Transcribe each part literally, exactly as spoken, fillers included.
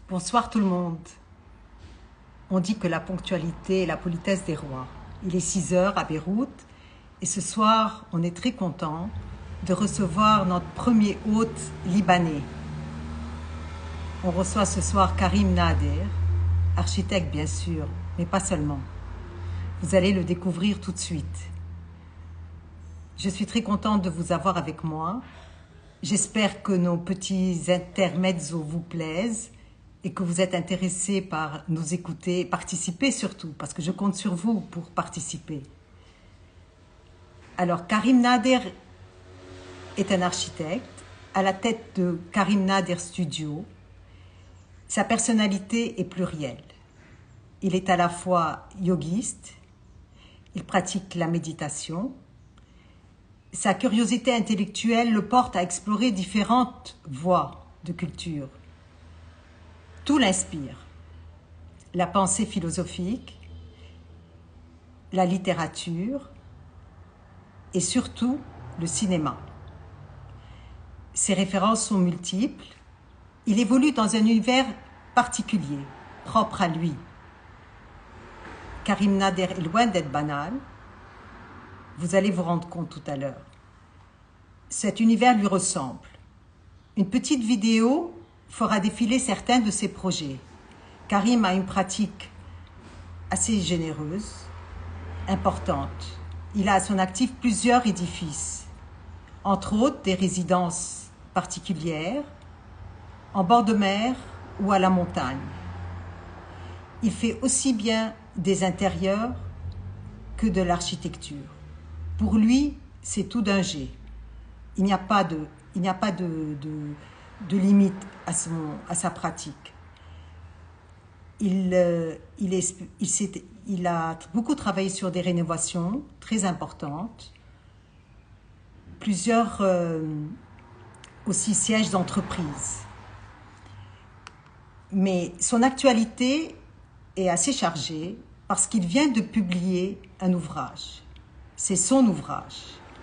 Bonsoir tout le monde. On dit que la ponctualité est la politesse des rois. Il est six heures à Beyrouth et ce soir, on est très content de recevoir notre premier hôte libanais. On reçoit ce soir Karim Nader, architecte bien sûr, mais pas seulement. Vous allez le découvrir tout de suite. Je suis très contente de vous avoir avec moi. J'espère que nos petits intermezzos vous plaisent et que vous êtes intéressés par nous écouter, participer surtout, parce que je compte sur vous pour participer. Alors, Karim Nader est un architecte à la tête de Karim Nader Studio. Sa personnalité est plurielle. Il est à la fois yogiste, il pratique la méditation. Sa curiosité intellectuelle le porte à explorer différentes voies de culture. Tout l'inspire. La pensée philosophique, la littérature et surtout le cinéma. Ses références sont multiples. Il évolue dans un univers particulier, propre à lui. Karim Nader est loin d'être banal. Vous allez vous rendre compte tout à l'heure. Cet univers lui ressemble. Une petite vidéo fera défiler certains de ses projets. Karim a une pratique assez généreuse, importante. Il a à son actif plusieurs édifices, entre autres des résidences particulières, en bord de mer ou à la montagne. Il fait aussi bien des intérieurs que de l'architecture. Pour lui, c'est tout d'un jet. Il n'y a pas de, il n'y a pas de, de, de limite à, son, à sa pratique. Il, euh, il, est, il, il a beaucoup travaillé sur des rénovations très importantes, plusieurs euh, aussi sièges d'entreprise. Mais son actualité est assez chargée parce qu'il vient de publier un ouvrage. C'est son ouvrage.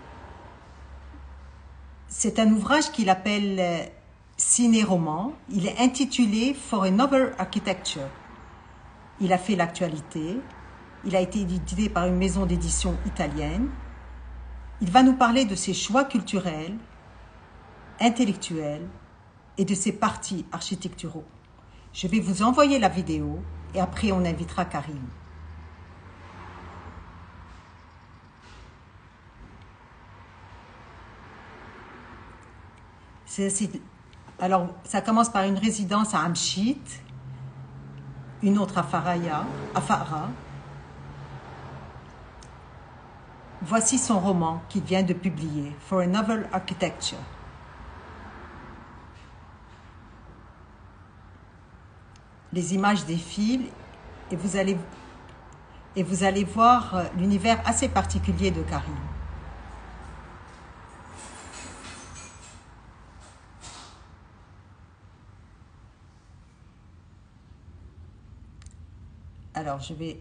C'est un ouvrage qu'il appelle ciné-roman. Il est intitulé For a Novel Architecture. Il a fait l'actualité. Il a été édité par une maison d'édition italienne. Il va nous parler de ses choix culturels, intellectuels et de ses partis architecturaux. Je vais vous envoyer la vidéo et après on invitera Karim. C'est, c'est, alors, ça commence par une résidence à Amchit, une autre à Faraya, à Farah. Voici son roman qu'il vient de publier, For a Novel Architecture. Les images défilent et vous allez, et vous allez voir l'univers assez particulier de Karim. Alors, je vais...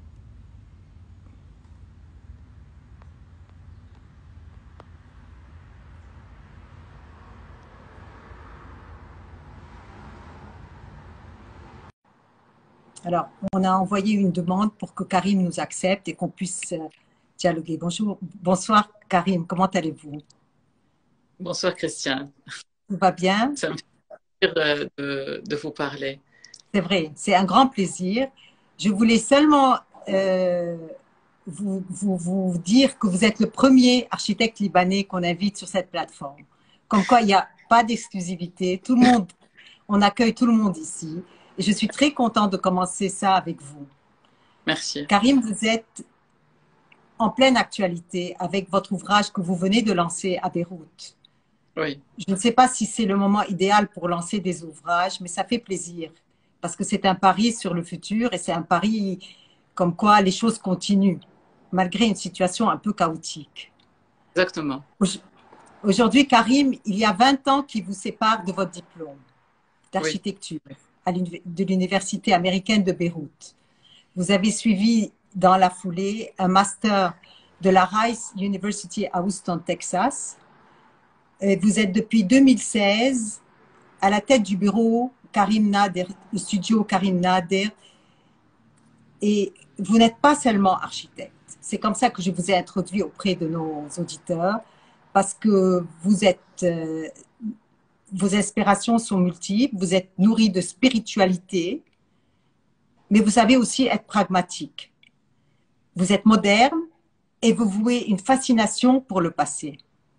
Alors, on a envoyé une demande pour que Karim nous accepte et qu'on puisse dialoguer. Bonjour, bonsoir Karim, comment allez-vous? Bonsoir Christiane. Tout va bien? Ça me fait plaisir de, de vous parler. C'est vrai, c'est un grand plaisir. Je voulais seulement euh, vous, vous, vous dire que vous êtes le premier architecte libanais qu'on invite sur cette plateforme. Comme quoi, il n'y a pas d'exclusivité. Tout le monde, on accueille tout le monde ici. Et je suis très contente de commencer ça avec vous. Merci. Karim, vous êtes en pleine actualité avec votre ouvrage que vous venez de lancer à Beyrouth. Oui. Je ne sais pas si c'est le moment idéal pour lancer des ouvrages, mais ça fait plaisir. Parce que c'est un pari sur le futur et c'est un pari comme quoi les choses continuent, malgré une situation un peu chaotique. Exactement. Aujourd'hui, Karim, il y a vingt ans qui vous séparent de votre diplôme d'architecture oui. de l'Université américaine de Beyrouth. Vous avez suivi dans la foulée un master de la Rice University à Houston, Texas. Et vous êtes depuis deux mille seize à la tête du bureau Karim Nader, le studio Karim Nader. Et vous n'êtes pas seulement architecte. C'est comme ça que je vous ai introduit auprès de nos auditeurs, parce que vous êtes, euh, vos inspirations sont multiples, vous êtes nourri de spiritualité, mais vous savez aussi être pragmatique. Vous êtes moderne et vous vouez une fascination pour le passé.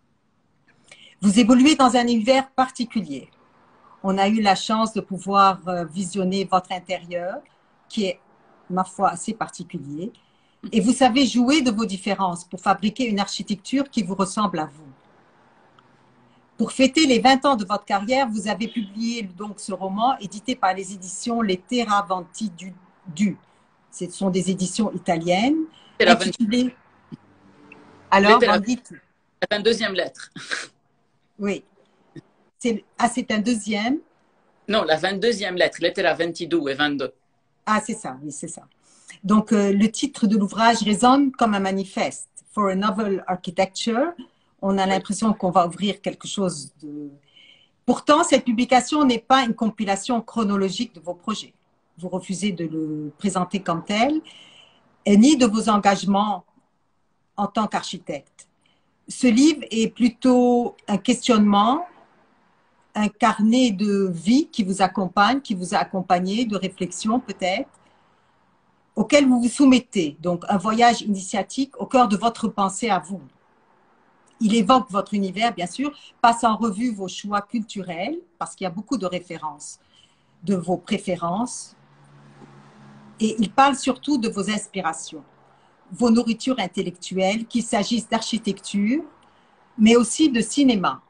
Vous évoluez dans un univers particulier. On a eu la chance de pouvoir visionner votre intérieur, qui est, ma foi, assez particulier. Et vous savez jouer de vos différences pour fabriquer une architecture qui vous ressemble à vous. Pour fêter les vingt ans de votre carrière, vous avez publié donc ce roman édité par les éditions Les Teravanti du, du. Ce sont des éditions italiennes. Intitulé... Alors, la... on dit... la vingt-deuxième lettre. Oui. Ah, c'est un deuxième? Non, la vingt-deuxième lettre, lettera ventidue et vingt-deux. Ah, c'est ça, oui, c'est ça. Donc, euh, le titre de l'ouvrage résonne comme un manifeste. For a Novel Architecture, on a l'impression qu'on va ouvrir quelque chose de... Pourtant, cette publication n'est pas une compilation chronologique de vos projets. Vous refusez de le présenter comme tel, et ni de vos engagements en tant qu'architecte. Ce livre est plutôt un questionnement, un carnet de vie qui vous accompagne, qui vous a accompagné, de réflexion peut-être, auquel vous vous soumettez. Donc, un voyage initiatique au cœur de votre pensée à vous. Il évoque votre univers, bien sûr, passe en revue vos choix culturels, parce qu'il y a beaucoup de références de vos préférences, et il parle surtout de vos inspirations, vos nourritures intellectuelles, qu'il s'agisse d'architecture, mais aussi de cinéma.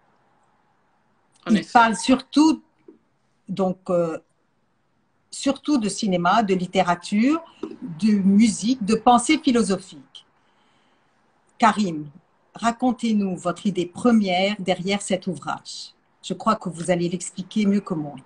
En il effet. parle surtout, donc, euh, surtout de cinéma, de littérature, de musique, de pensée philosophique. Karim, racontez-nous votre idée première derrière cet ouvrage. Je crois que vous allez l'expliquer mieux que moi.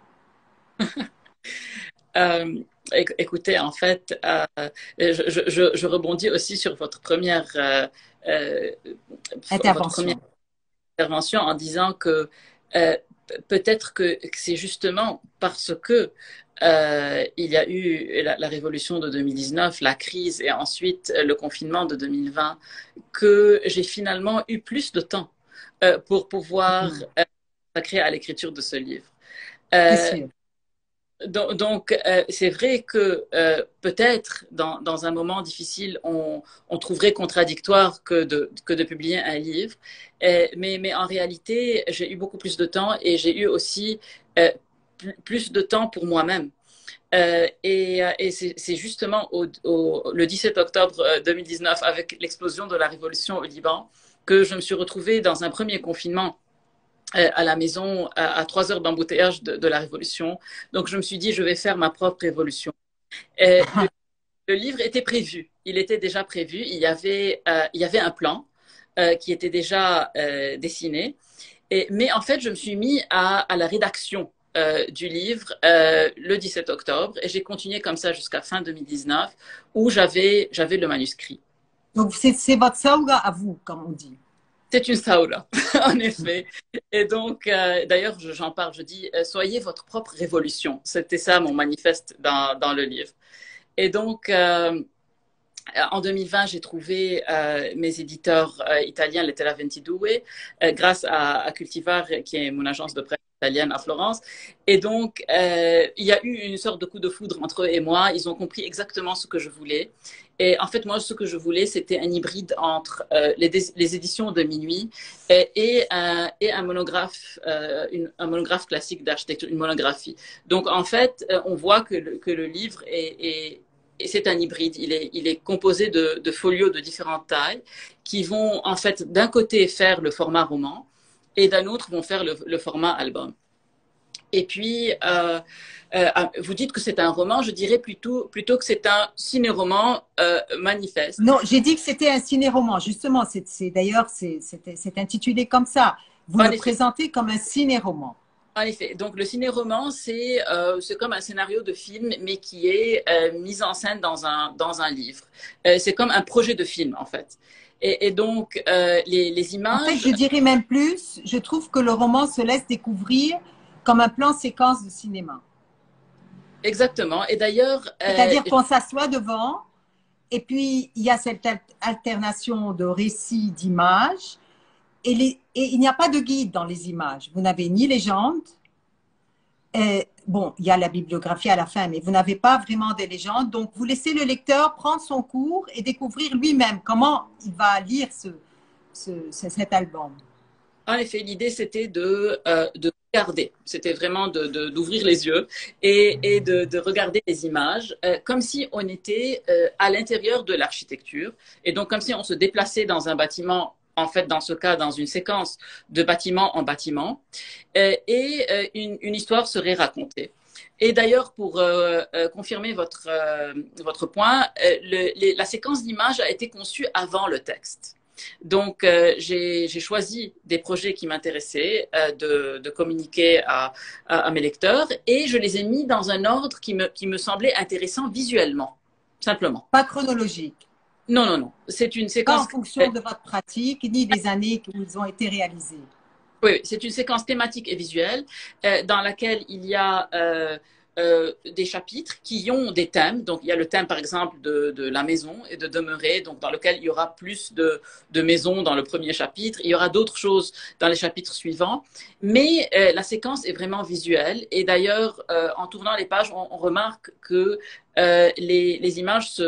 euh, écoutez, en fait, euh, je, je, je rebondis aussi sur votre première, euh, euh, intervention. Votre première intervention en disant que euh, peut-être que c'est justement parce que euh, il y a eu la, la révolution de deux mille dix-neuf, la crise et ensuite le confinement de deux mille vingt, que j'ai finalement eu plus de temps euh, pour pouvoir Mmh. euh, consacrer à l'écriture de ce livre. C'est Euh, sûr. donc, donc euh, c'est vrai que euh, peut-être dans, dans un moment difficile, on, on trouverait contradictoire que de, que de publier un livre. Euh, mais, mais en réalité, j'ai eu beaucoup plus de temps et j'ai eu aussi euh, plus de temps pour moi-même. Euh, et et c'est justement au, au, le dix-sept octobre deux mille dix-neuf, avec l'explosion de la révolution au Liban, que je me suis retrouvée dans un premier confinement euh, à la maison à, à trois heures d'embouteillage de, de la révolution. Donc je me suis dit, je vais faire ma propre révolution. Et le, le livre était prévu, il était déjà prévu, il y avait, euh, il y avait un plan euh, qui était déjà euh, dessiné. Et, mais en fait, je me suis mis à, à la rédaction Euh, du livre euh, le dix-sept octobre et j'ai continué comme ça jusqu'à fin deux mille dix-neuf où j'avais j'avais le manuscrit. Donc, c'est votre saoula à vous, comme on dit. C'est une saoula, en effet. Et donc, euh, d'ailleurs, j'en parle, je dis, euh, soyez votre propre révolution. C'était ça mon manifeste dans, dans le livre. Et donc, euh, en deux mille vingt, j'ai trouvé euh, mes éditeurs euh, italiens, Lettera ventidue, euh, grâce à, à Cultivar, qui est mon agence de presse italienne à Florence. Et donc, euh, il y a eu une sorte de coup de foudre entre eux et moi. Ils ont compris exactement ce que je voulais. Et en fait, moi, ce que je voulais, c'était un hybride entre euh, les, les éditions de minuit et, et, un, et un monographe, euh, une, un monographe classique d'architecture, une monographie. Donc, en fait, euh, on voit que le, que le livre est, est et c'est un hybride. Il est, il est composé de, de folios de différentes tailles qui vont, en fait, d'un côté faire le format roman et d'un autre vont faire le, le format album. Et puis, euh, euh, vous dites que c'est un roman, je dirais plutôt, plutôt que c'est un ciné-roman euh, manifeste. Non, j'ai dit que c'était un ciné-roman. Justement, c'est d'ailleurs, c'est intitulé comme ça. Vous en le effet. présentez comme un ciné-roman. En effet. Donc, le ciné-roman, c'est euh, comme un scénario de film, mais qui est euh, mis en scène dans un, dans un livre. Euh, c'est comme un projet de film, en fait. Et, et donc, euh, les, les images… En fait, je dirais même plus, je trouve que le roman se laisse découvrir comme un plan séquence de cinéma. exactement. Et d'ailleurs, euh, C'est-à-dire qu'on s'assoit devant et puis il y a cette alternation de récits, d'images et, les, et il n'y a pas de guide dans les images. Vous n'avez ni légende, et, bon, il y a la bibliographie à la fin, mais vous n'avez pas vraiment des légendes. Donc, vous laissez le lecteur prendre son cours et découvrir lui-même comment il va lire ce, ce, cet album. En effet, l'idée, c'était de, euh, de regarder. C'était vraiment d'ouvrir de, de, les yeux et, et de, de regarder les images euh, comme si on était euh, à l'intérieur de l'architecture. Et donc, comme si on se déplaçait dans un bâtiment, en fait, dans ce cas, dans une séquence de bâtiment en bâtiment. Euh, et euh, une, une histoire serait racontée. Et d'ailleurs, pour euh, euh, confirmer votre, euh, votre point, euh, le, les, la séquence d'images a été conçue avant le texte. Donc, euh, j'ai choisi des projets qui m'intéressaient euh, de, de communiquer à, à, à mes lecteurs et je les ai mis dans un ordre qui me, qui me semblait intéressant visuellement, simplement. Pas chronologique. Non, non, non. C'est une séquence… Pas en fonction de votre pratique, ni des années où ils ont été réalisés. Oui, c'est une séquence thématique et visuelle euh, dans laquelle il y a… Euh, Euh, des chapitres qui ont des thèmes. Donc, il y a le thème, par exemple, de, de la maison et de demeurer, donc dans lequel il y aura plus de, de maisons dans le premier chapitre. Il y aura d'autres choses dans les chapitres suivants. Mais euh, la séquence est vraiment visuelle. Et d'ailleurs, euh, en tournant les pages, on, on remarque que euh, les, les images se,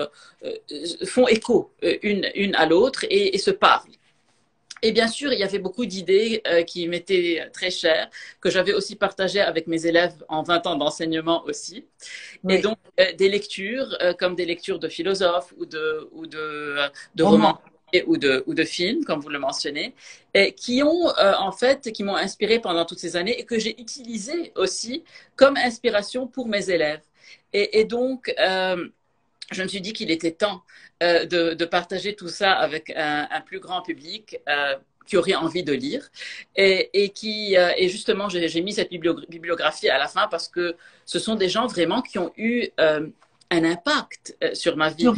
euh, font écho euh, une, une à l'autre et, et se parlent. Et bien sûr, il y avait beaucoup d'idées euh, qui m'étaient très chères, que j'avais aussi partagées avec mes élèves en vingt ans d'enseignement aussi. Oui. Et donc, euh, des lectures, euh, comme des lectures de philosophes ou de, ou de, euh, de romans ou de, ou de films, comme vous le mentionnez, et qui ont, euh, en fait, qui m'ont inspiré pendant toutes ces années et que j'ai utilisé aussi comme inspiration pour mes élèves. Et, et donc, euh, je me suis dit qu'il était temps euh, de, de partager tout ça avec un, un plus grand public euh, qui aurait envie de lire. Et, et, qui, euh, et justement, j'ai mis cette bibliographie à la fin parce que ce sont des gens vraiment qui ont eu euh, un impact euh, sur ma vie.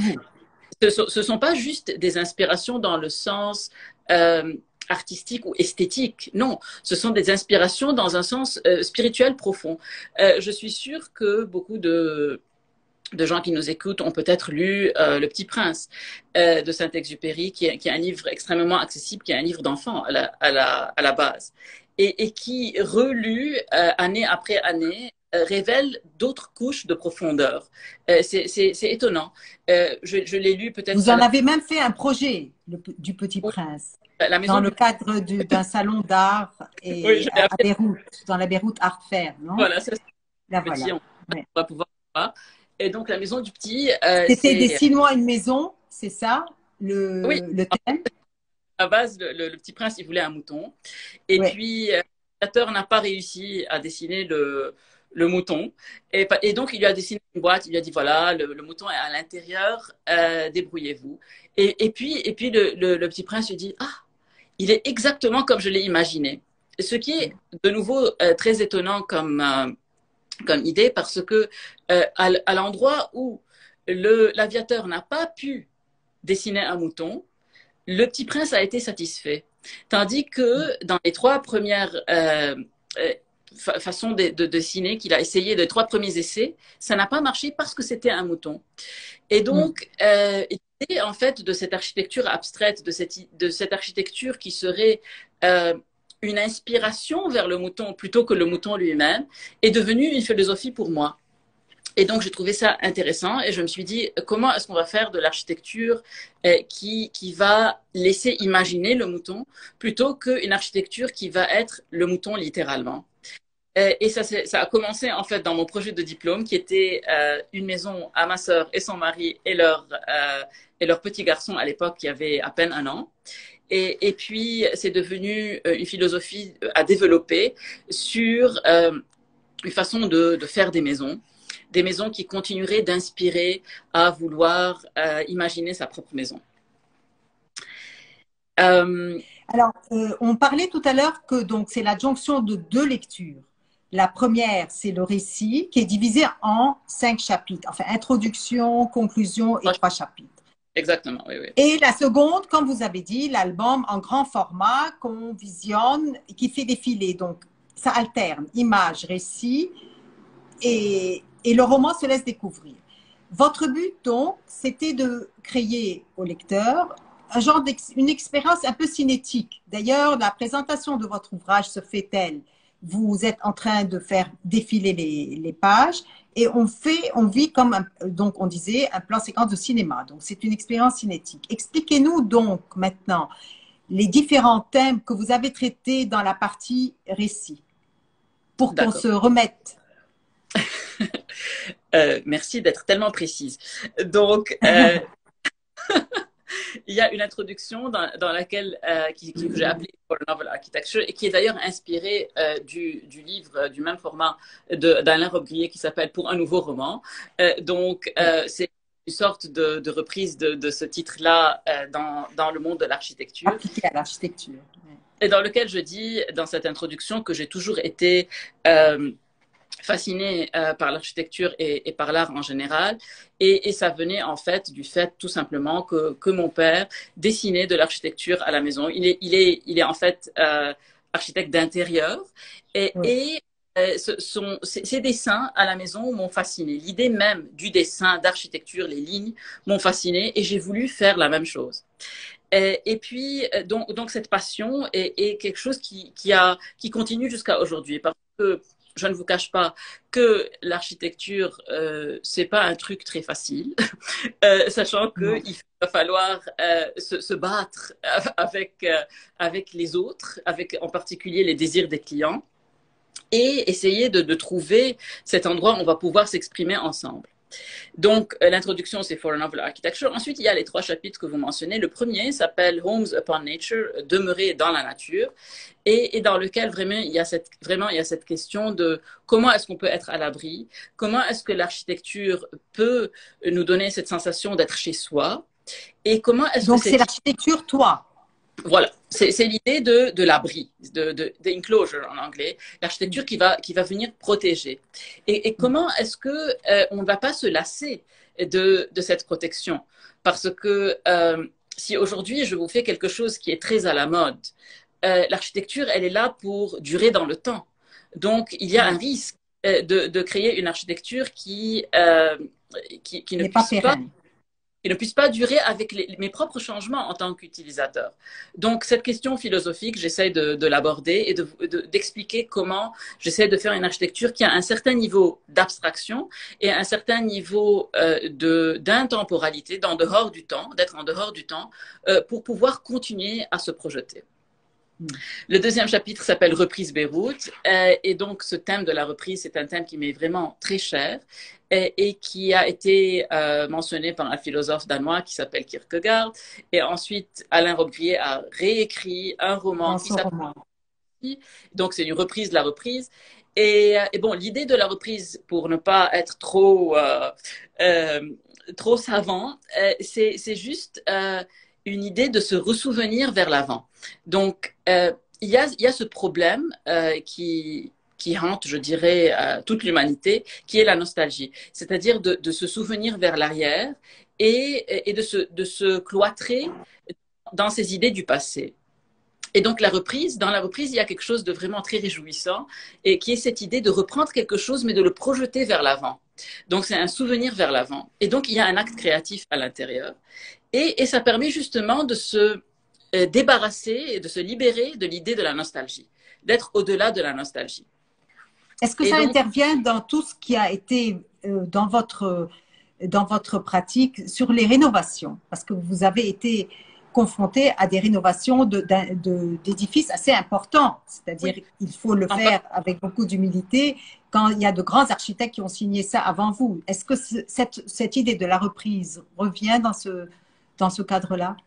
Ce ne sont pas juste des inspirations dans le sens euh, artistique ou esthétique. Non, ce sont des inspirations dans un sens euh, spirituel profond. Euh, je suis sûre que beaucoup de de gens qui nous écoutent ont peut-être lu euh, Le Petit Prince euh, de Saint-Exupéry, qui, qui est un livre extrêmement accessible, qui est un livre d'enfant à la, à, la, à la base, et, et qui, relu euh, année après année, euh, révèle d'autres couches de profondeur. Euh, C'est étonnant. Euh, je je l'ai lu peut-être… Vous en avez même fait un projet le, du Petit Prince, la maison dans le cadre d'un salon d'art et oui, à, à Beyrouth, dans la Beyrouth Art Fair, non? Voilà, c'est ça. Là, voilà. On ouais. va pouvoir voir. Et donc, la maison du petit… Euh, C'était Dessine-moi une maison, c'est ça, le, oui. le thème? À la base, le, le, le Petit Prince, il voulait un mouton. Et ouais. puis, euh, l'illustrateur n'a pas réussi à dessiner le, le mouton. Et, et donc, il lui a dessiné une boîte. Il lui a dit, voilà, le, le mouton est à l'intérieur, euh, débrouillez-vous. Et, et puis, et puis le, le, le Petit Prince lui dit, ah, il est exactement comme je l'ai imaginé. Ce qui est, de nouveau, euh, très étonnant comme… Euh, comme idée parce que euh, à, à l'endroit où l'aviateur n'a pas pu dessiner un mouton, le Petit Prince a été satisfait. Tandis que dans les trois premières euh, euh, fa façons de, de dessiner qu'il a essayé, les trois premiers essais, ça n'a pas marché parce que c'était un mouton. Et donc, mm. euh, l'idée en fait de cette architecture abstraite, de cette, de cette architecture qui serait… Euh, une inspiration vers le mouton plutôt que le mouton lui-même est devenue une philosophie pour moi. Et donc, j'ai trouvé ça intéressant et je me suis dit, comment est-ce qu'on va faire de l'architecture euh, qui, qui va laisser imaginer le mouton plutôt qu'une architecture qui va être le mouton littéralement. Euh, et ça, ça a commencé en fait dans mon projet de diplôme qui était euh, une maison à ma sœur et son mari et leur, euh, et leur petit garçon à l'époque qui avait à peine un an. Et, et puis, c'est devenu une philosophie à développer sur euh, une façon de, de faire des maisons, des maisons qui continueraient d'inspirer à vouloir euh, imaginer sa propre maison. Euh... Alors, euh, on parlait tout à l'heure que donc c'est l'adjonction de deux lectures. La première, c'est le récit qui est divisé en cinq chapitres, enfin introduction, conclusion et trois chapitres. Exactement, oui, oui. Et la seconde, comme vous avez dit, l'album en grand format qu'on visionne, qui fait défiler. Donc, ça alterne images, récits et, et le roman se laisse découvrir. Votre but, donc, c'était de créer au lecteur un genre d'ex, une expérience un peu cinétique. D'ailleurs, la présentation de votre ouvrage se fait telle. Vous êtes en train de faire défiler les, les pages et on fait, on vit comme, un, donc on disait, un plan séquence de cinéma. Donc, c'est une expérience cinétique. Expliquez-nous donc maintenant les différents thèmes que vous avez traités dans la partie récit pour qu'on se remette. euh, merci d'être tellement précise. Donc, euh, il y a une introduction dans, dans laquelle, euh, qui, qui, que j'ai appelée For a Novel Architecture et qui est d'ailleurs inspirée euh, du, du livre euh, du même format d'Alain Robbe-Grillet qui s'appelle Pour un nouveau roman. Euh, donc, euh, c'est une sorte de, de reprise de, de ce titre-là euh, dans, dans le monde de l'architecture. Appliqué à l'architecture. Ouais. Et dans lequel je dis, dans cette introduction, que j'ai toujours été euh, fascinée euh, par l'architecture et, et par l'art en général. Et, et ça venait en fait du fait tout simplement que, que mon père dessinait de l'architecture à la maison. Il est, il est, il est en fait euh, architecte d'intérieur. Et, oui. et euh, ce, son, ces, ces dessins à la maison m'ont fasciné. L'idée même du dessin, d'architecture, les lignes m'ont fasciné et j'ai voulu faire la même chose. Et, et puis, donc, donc cette passion est, est quelque chose qui, qui, a, qui continue jusqu'à aujourd'hui. Parce que je ne vous cache pas que l'architecture, euh, c'est pas un truc très facile, euh, sachant qu'il va falloir euh, se, se battre avec, euh, avec les autres, avec en particulier les désirs des clients, et essayer de, de trouver cet endroit où on va pouvoir s'exprimer ensemble. Donc, l'introduction, c'est For a Novel Architecture. Ensuite, il y a les trois chapitres que vous mentionnez. Le premier s'appelle Homes Upon Nature, demeurer dans la nature, et, et dans lequel vraiment il, y a cette, vraiment il y a cette question de comment est-ce qu'on peut être à l'abri, comment est-ce que l'architecture peut nous donner cette sensation d'être chez soi, et comment est-ce que Donc, c'est l'architecture, toi. Voilà, c'est l'idée de, de l'abri, de, de, de enclosure en anglais, l'architecture qui va, qui va venir protéger. Et, et comment est-ce que euh, on ne va pas se lasser de, de cette protection? Parce que euh, si aujourd'hui je vous fais quelque chose qui est très à la mode, euh, l'architecture, elle est là pour durer dans le temps. Donc, il y a un risque euh, de, de créer une architecture qui, euh, qui, qui ne puisse pas... et ne puisse pas durer avec les, mes propres changements en tant qu'utilisateur. Donc, cette question philosophique, j'essaie de, de l'aborder et d'expliquer de, de, comment j'essaie de faire une architecture qui a un certain niveau d'abstraction et un certain niveau euh, d'intemporalité, d'en dehors du temps, d'être en dehors du temps, euh, pour pouvoir continuer à se projeter. Le deuxième chapitre s'appelle Reprise Beyrouth euh, et donc ce thème de la reprise, c'est un thème qui m'est vraiment très cher et, et qui a été euh, mentionné par un philosophe danois qui s'appelle Kierkegaard et ensuite Alain Robbe-Grillet a réécrit un roman qui s'appelle donc c'est une reprise de la reprise et, et bon l'idée de la reprise pour ne pas être trop euh, euh, trop savant euh, c'est juste euh, une idée de se ressouvenir vers l'avant. Donc, euh, il y a, il y a ce problème euh, qui, qui hante, je dirais, euh, toute l'humanité, qui est la nostalgie. C'est-à-dire de, de se souvenir vers l'arrière et, et de, se, de se cloîtrer dans ces idées du passé. Et donc, la reprise, dans la reprise, il y a quelque chose de vraiment très réjouissant et qui est cette idée de reprendre quelque chose, mais de le projeter vers l'avant. Donc, c'est un souvenir vers l'avant. Et donc, il y a un acte créatif à l'intérieur. Et, et ça permet justement de se euh, débarrasser et de se libérer de l'idée de la nostalgie, d'être au-delà de la nostalgie. Est-ce que et ça donc, intervient dans tout ce qui a été euh, dans, votre, dans votre pratique sur les rénovations? Parce que vous avez été confronté à des rénovations d'édifices assez importants. C'est-à-dire oui. il faut le faire avec beaucoup d'humilité quand il y a de grands architectes qui ont signé ça avant vous. Est-ce que cette, cette idée de la reprise revient dans ce, dans ce cadre-là?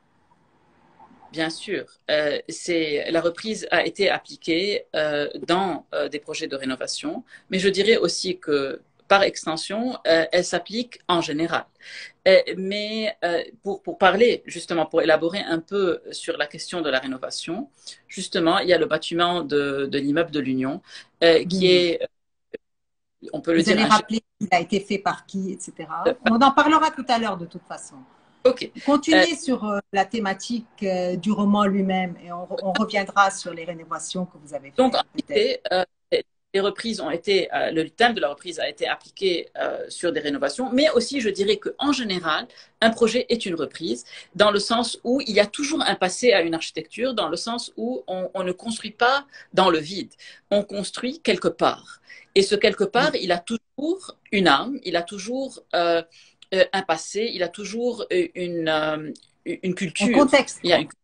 Bien sûr. Euh, la reprise a été appliquée euh, dans euh, des projets de rénovation, mais je dirais aussi que par extension, euh, elle s'applique en général. Euh, mais euh, pour, pour parler, justement, pour élaborer un peu sur la question de la rénovation, justement, il y a le bâtiment de, de l'immeuble de l'Union euh, qui mmh. est, on peut Vous le dire... Vous allez rappeler qu'il a été fait par qui, et cetera. Euh, on en parlera tout à l'heure de toute façon. Ok. Continuez euh, sur euh, la thématique euh, du roman lui-même et on, on reviendra sur les rénovations que vous avez faites. Donc, en réalité, euh, les reprises ont été, euh, le thème de la reprise a été appliqué euh, sur des rénovations, mais aussi je dirais qu'en général, un projet est une reprise, dans le sens où il y a toujours un passé à une architecture, dans le sens où on, on ne construit pas dans le vide, on construit quelque part. Et ce quelque part, il a toujours une âme, il a toujours euh, euh, un passé, il a toujours une, euh, une culture. Un contexte. Il y a une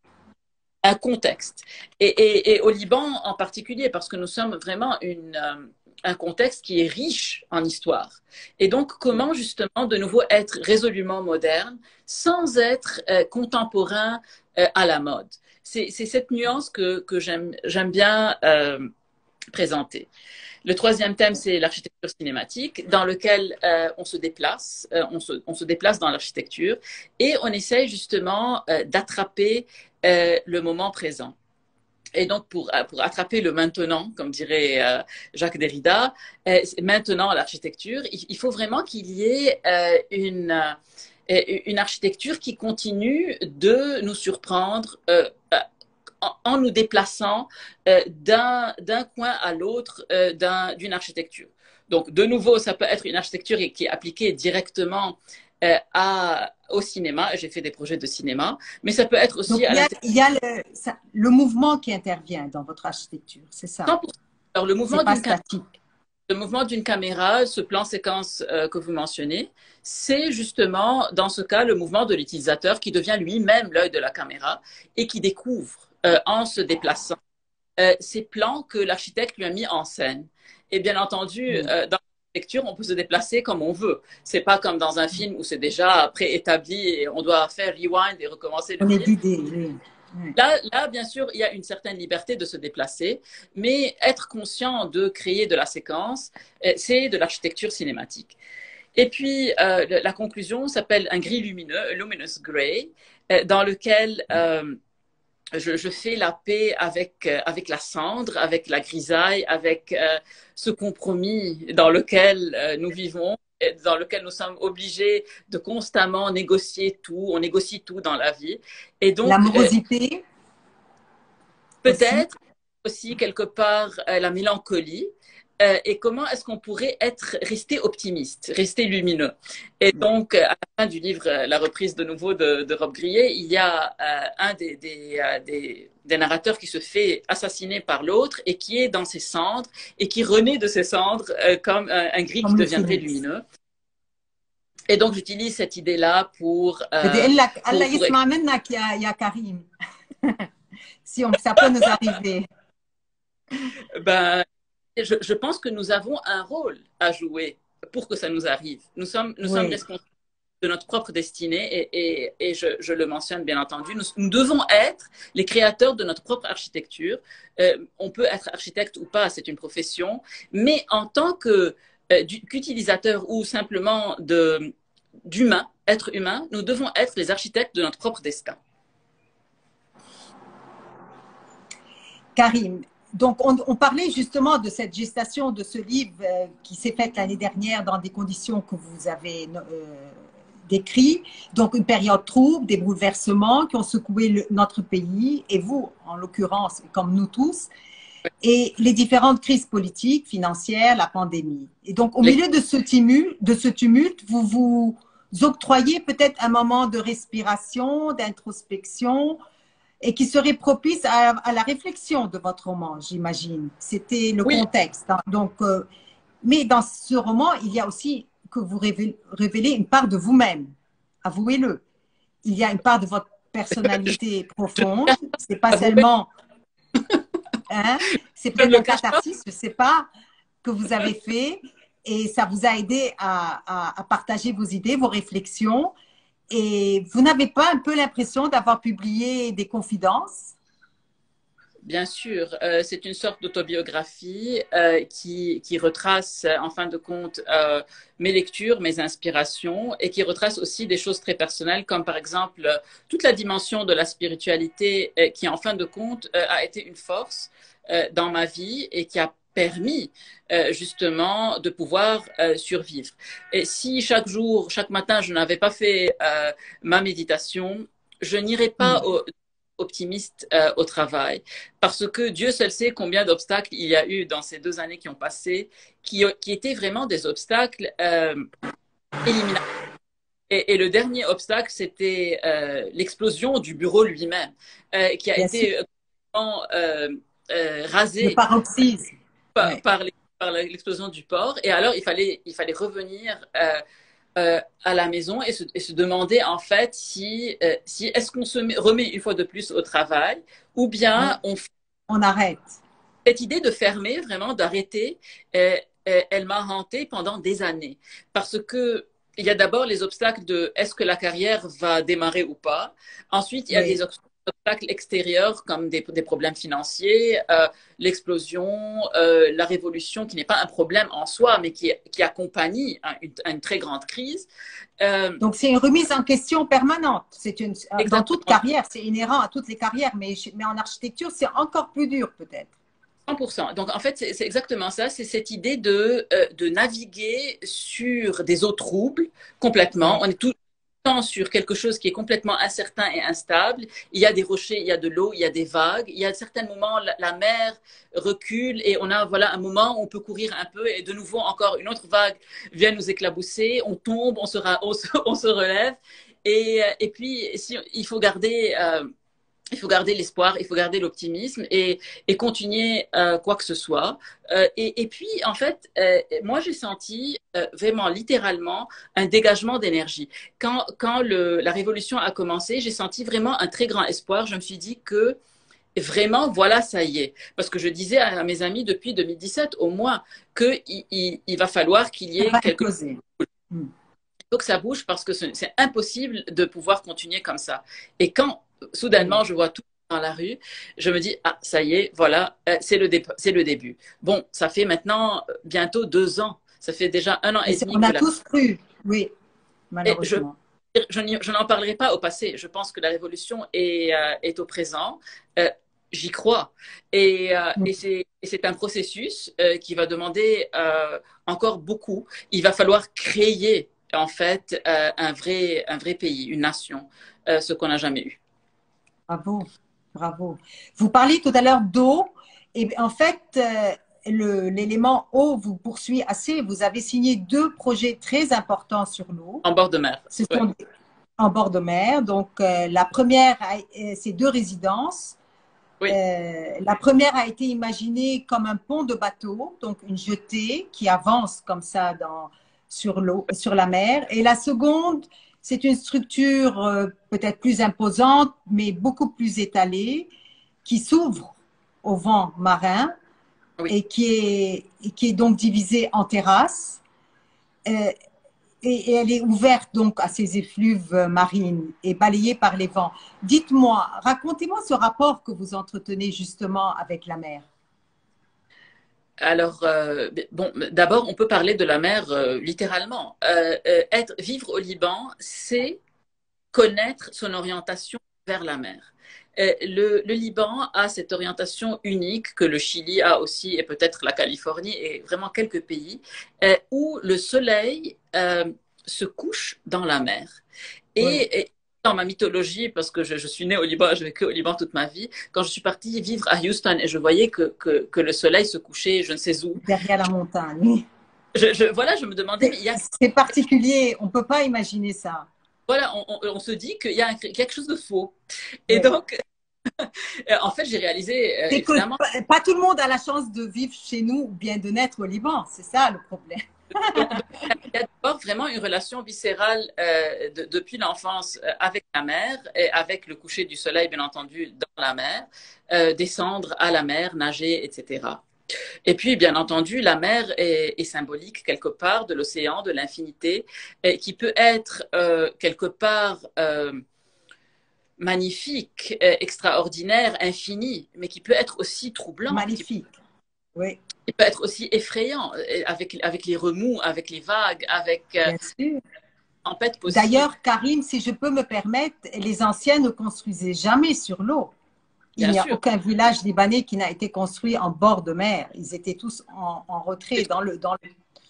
un contexte. Et, et, et au Liban en particulier, parce que nous sommes vraiment une, euh, un contexte qui est riche en histoire. Et donc, comment justement de nouveau être résolument moderne sans être euh, contemporain euh, à la mode. C'est cette nuance que, que j'aime bien euh, présenter. Le troisième thème, c'est l'architecture cinématique, dans lequel euh, on se déplace, euh, on, se, on se déplace dans l'architecture et on essaye justement euh, d'attraper euh, le moment présent. Et donc, pour, pour attraper le maintenant, comme dirait euh, Jacques Derrida, euh, maintenant l'architecture, il, il faut vraiment qu'il y ait euh, une, euh, une architecture qui continue de nous surprendre euh, en, en nous déplaçant euh, d'un coin à l'autre euh, d'une architecture. Donc, de nouveau, ça peut être une architecture qui est appliquée directement euh, à, au cinéma. J'ai fait des projets de cinéma, mais ça peut être aussi... Donc, à il y a, il y a le, ça, le mouvement qui intervient dans votre architecture, c'est ça? cent pour cent. Alors, le mouvement pas d'une statique. Le mouvement d'une caméra, ce plan séquence euh, que vous mentionnez, c'est justement, dans ce cas, le mouvement de l'utilisateur qui devient lui-même l'œil de la caméra et qui découvre, euh, en se déplaçant, euh, ces plans que l'architecte lui a mis en scène. Et bien entendu, mmh. euh, dans l'architecture, on peut se déplacer comme on veut. C'est pas comme dans un film où c'est déjà préétabli et on doit faire rewind et recommencer le on film. Est guidé, oui. Là, là, bien sûr, il y a une certaine liberté de se déplacer, mais être conscient de créer de la séquence, c'est de l'architecture cinématique. Et puis, euh, la conclusion s'appelle un gris lumineux, luminous gray, euh, dans lequel euh, je, je fais la paix avec, euh, avec la cendre, avec la grisaille, avec euh, ce compromis dans lequel euh, nous vivons, dans lequel nous sommes obligés de constamment négocier tout, on négocie tout dans la vie. Et donc, l'amorosité, euh, peut-être aussi. aussi quelque part euh, la mélancolie. Euh, et comment est-ce qu'on pourrait être, rester optimiste, rester lumineux. Et donc, à la fin du livre, la reprise de nouveau de, de Rob Grillet, il y a euh, un des, des, euh, des, des narrateurs qui se fait assassiner par l'autre et qui est dans ses cendres et qui renaît de ses cendres euh, comme un, un gris comme qui deviendrait phénix. Lumineux. Et donc, j'utilise cette idée-là pour... Euh, Allah yisma minnak ya Karim. Si on, ça peut nous arriver. Ben, Je, je pense que nous avons un rôle à jouer pour que ça nous arrive. Nous sommes, nous oui. sommes responsables de notre propre destinée et, et, et je, je le mentionne bien entendu. Nous, nous devons être les créateurs de notre propre architecture. Euh, on peut être architecte ou pas, c'est une profession, mais en tant que euh, qu'utilisateur ou simplement d'humain, être humain, nous devons être les architectes de notre propre destin. Karim, donc, on, on parlait justement de cette gestation de ce livre euh, qui s'est faite l'année dernière dans des conditions que vous avez euh, décrites. Donc, une période trouble, des bouleversements qui ont secoué le, notre pays, et vous, en l'occurrence, comme nous tous, et les différentes crises politiques, financières, la pandémie. Et donc, au milieu de ce tumulte, de ce tumulte vous vous octroyez peut-être un moment de respiration, d'introspection, et qui serait propice à, à la réflexion de votre roman, j'imagine. C'était le oui. contexte. Hein. Donc, euh, mais dans ce roman, il y a aussi que vous révélez, révélez une part de vous-même. Avouez-le. Il y a une part de votre personnalité profonde. C'est pas seulement... Hein, c'est peut-être un catharsis, je ne sais pas, que vous avez fait. Et ça vous a aidé à, à, à partager vos idées, vos réflexions. Et vous n'avez pas un peu l'impression d'avoir publié des confidences? Bien sûr, euh, c'est une sorte d'autobiographie euh, qui, qui retrace, en fin de compte, euh, mes lectures, mes inspirations, et qui retrace aussi des choses très personnelles, comme par exemple toute la dimension de la spiritualité euh, qui, en fin de compte, euh, a été une force euh, dans ma vie et qui a permis euh, justement de pouvoir euh, survivre. Et si chaque jour, chaque matin, je n'avais pas fait euh, ma méditation, je n'irais pas mmh. au, optimiste euh, au travail. Parce que Dieu seul sait combien d'obstacles il y a eu dans ces deux années qui ont passé, qui, qui étaient vraiment des obstacles euh, éliminatoires. Et, et le dernier obstacle, c'était euh, l'explosion du bureau lui-même, euh, qui a Bien été sûr. euh, euh, Le rasé paroxysme. par, Ouais. par les- par l'explosion du port. Et alors, il fallait, il fallait revenir euh, euh, à la maison et se, et se demander en fait si, euh, si est-ce qu'on se met- remet une fois de plus au travail ou Ouais. bien on fait On arrête. cette idée de fermer, vraiment d'arrêter, euh, euh, elle m'a hantée pendant des années parce que il y a d'abord les obstacles de est-ce que la carrière va démarrer ou pas. Ensuite, il y a des Oui. obstacles extérieurs comme des, des problèmes financiers, euh, l'explosion, euh, la révolution qui n'est pas un problème en soi, mais qui, qui accompagne un, une, une, très grande crise. Euh, Donc, c'est une remise en question permanente. C'est une, dans toute exactement. carrière, c'est inhérent à toutes les carrières, mais, mais en architecture, c'est encore plus dur peut-être. cent pour cent. Donc, en fait, c'est exactement ça. C'est cette idée de, euh, de naviguer sur des eaux troubles complètement. Oui. On est tout le temps sur quelque chose qui est complètement incertain et instable. Il y a des rochers, il y a de l'eau, il y a des vagues. Il y a certains moments, la, la mer recule et on a voilà, un moment où on peut courir un peu et de nouveau, encore une autre vague vient nous éclabousser. On tombe, on se, on se, on se relève. Et, et puis, si, il faut garder... Euh, il faut garder l'espoir, il faut garder l'optimisme et, et continuer euh, quoi que ce soit. Euh, et, et puis, en fait, euh, moi, j'ai senti euh, vraiment, littéralement, un dégagement d'énergie. Quand, quand le, la révolution a commencé, j'ai senti vraiment un très grand espoir. Je me suis dit que vraiment, voilà, ça y est. Parce que je disais à mes amis depuis deux mille dix-sept, au moins, qu'il il, il va falloir qu'il y Ça ait va quelque chose. imploser. Hmm. Il faut que ça bouge parce que c'est impossible de pouvoir continuer comme ça. Et quand Oui. soudainement je vois tout dans la rue, je me dis, ah, ça y est, voilà, euh, c'est le, c'est le début. Bon, ça fait maintenant euh, bientôt deux ans. Ça fait déjà un an Et et demi on que a la... tous cru, oui, Et je, malheureusement. je, je n'en parlerai pas au passé. Je pense que la révolution est, euh, est au présent. Euh, J'y crois. Et, euh, Hmm. et c'est un processus euh, qui va demander euh, encore beaucoup. Il va falloir créer, en fait, euh, un, vrai, un vrai pays, une nation, euh, ce qu'on n'a jamais eu. Bravo, bravo. Vous parliez tout à l'heure d'eau, et en fait, euh, le- l'élément eau vous poursuit assez. Vous avez signé deux projets très importants sur l'eau. En bord de mer. Ce Ouais. sont en bord de mer. Donc, euh, la première, a- euh, c'est deux résidences. Oui, Euh, la première a été imaginée comme un pont de bateau, donc une jetée qui avance comme ça dans, sur l'eau, sur la mer. Et la seconde, c'est une structure euh, peut-être plus imposante, mais beaucoup plus étalée, qui s'ouvre au vent marin oui. et qui est, et qui est donc divisée en terrasses. Euh, et, et elle est ouverte donc à ces effluves marines et balayée par les vents. Dites-moi, racontez-moi ce rapport que vous entretenez justement avec la mer. Alors, euh, bon, d'abord, on peut parler de la mer euh, littéralement. Euh, euh, être, vivre au Liban, c'est connaître son orientation vers la mer. Euh, le, le Liban a cette orientation unique que le Chili a aussi, et peut-être la Californie et vraiment quelques pays, euh, où le soleil euh, se couche dans la mer. Oui. Et, et dans ma mythologie, parce que je, je suis née au Liban, j'ai vécu au Liban toute ma vie, quand je suis partie vivre à Houston et je voyais que, que, que le soleil se couchait je ne sais où, Derrière la montagne. je, je, voilà, je me demandais, mais il y a C'est particulier, on ne peut pas imaginer ça. voilà, on, on, on se dit qu'il y a quelque chose de faux. Et Oui. donc, euh, en fait, j'ai réalisé, euh, C'est que évidemment, pas, pas tout le monde a la chance de vivre chez nous ou bien de naître au Liban, c'est ça le problème. donc, donc, il y a d'abord vraiment une relation viscérale euh, de, depuis l'enfance euh, avec la mer et avec le coucher du soleil, bien entendu, dans la mer, euh, descendre à la mer, nager, et cetera. Et puis, bien entendu, la mer est, est symbolique quelque part de l'océan, de l'infinité, et qui peut être euh, quelque part euh, magnifique, euh, extraordinaire, infini, mais qui peut être aussi troublant, qui Magnifique. Oui, peut être aussi effrayant, euh, avec, avec les remous, avec les vagues, avec euh, bien sûr. tempêtes possibles, D'ailleurs, Karim, si je peux me permettre, les anciens ne construisaient jamais sur l'eau. Il bien n'y a sûr. aucun village libanais qui n'a été construit en bord de mer. Ils étaient tous en, en retrait, C'est dans le, dans le,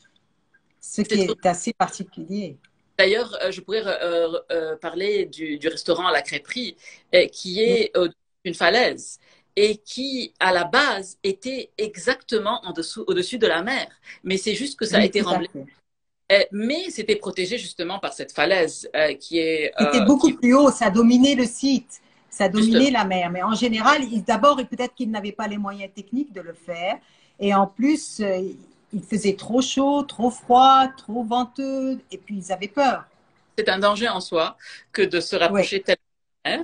ce qui trop. est assez particulier. D'ailleurs, euh, je pourrais euh, euh, parler du, du restaurant à la crêperie, euh, qui Oui, est au une falaise et qui, à la base, était exactement en dessous, au-dessus de la mer. Mais c'est juste que ça a Oui, été tout à remblai. fait. Euh, mais c'était protégé justement par cette falaise euh, qui est, C'était euh, beaucoup qui, plus haut, ça dominait le site, ça justement, dominait la mer. Mais en général, ils- d'abord, et peut-être qu'ils n'avaient pas les moyens techniques de le faire. Et en plus, euh, il faisait trop chaud, trop froid, trop venteux, et puis ils avaient peur. c'est un danger en soi que de se Oui. rapprocher tellement de la mer.